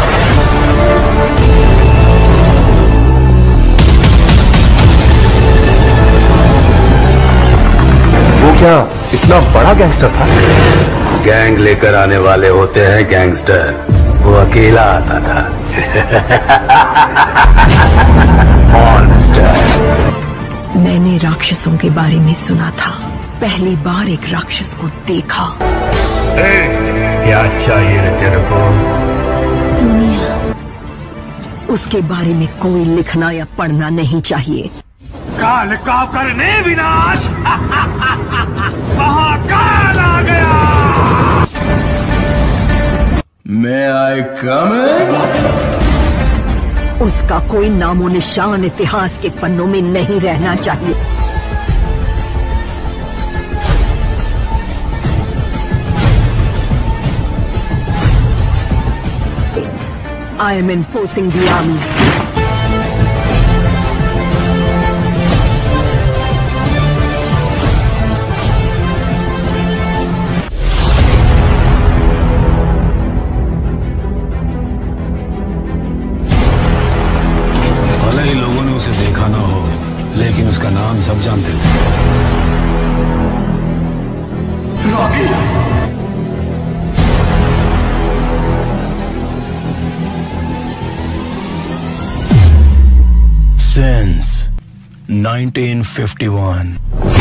वो क्या इतना बड़ा गैंगस्टर था? गैंग लेकर आने वाले होते हैं गैंगस्टर, वो अकेला आता था। मॉन्स्टर। मैंने राक्षसों के बारे में सुना था, पहली बार एक राक्षस को देखा। क्या चाहिए रे तेरे को? दुनिया। उसके बारे में कोई लिखना या पढ़ना नहीं चाहिए। काल का करने विनाश। महाकाल आ गया। May I come in? उसका कोई नामो निशान इतिहास के पन्नों में नहीं रहना चाहिए। I am enforcing the army. भले ही लोगों ने उसे देखा ना हो, लेकिन उसका नाम सब जानते हो। रॉकी। Since 1951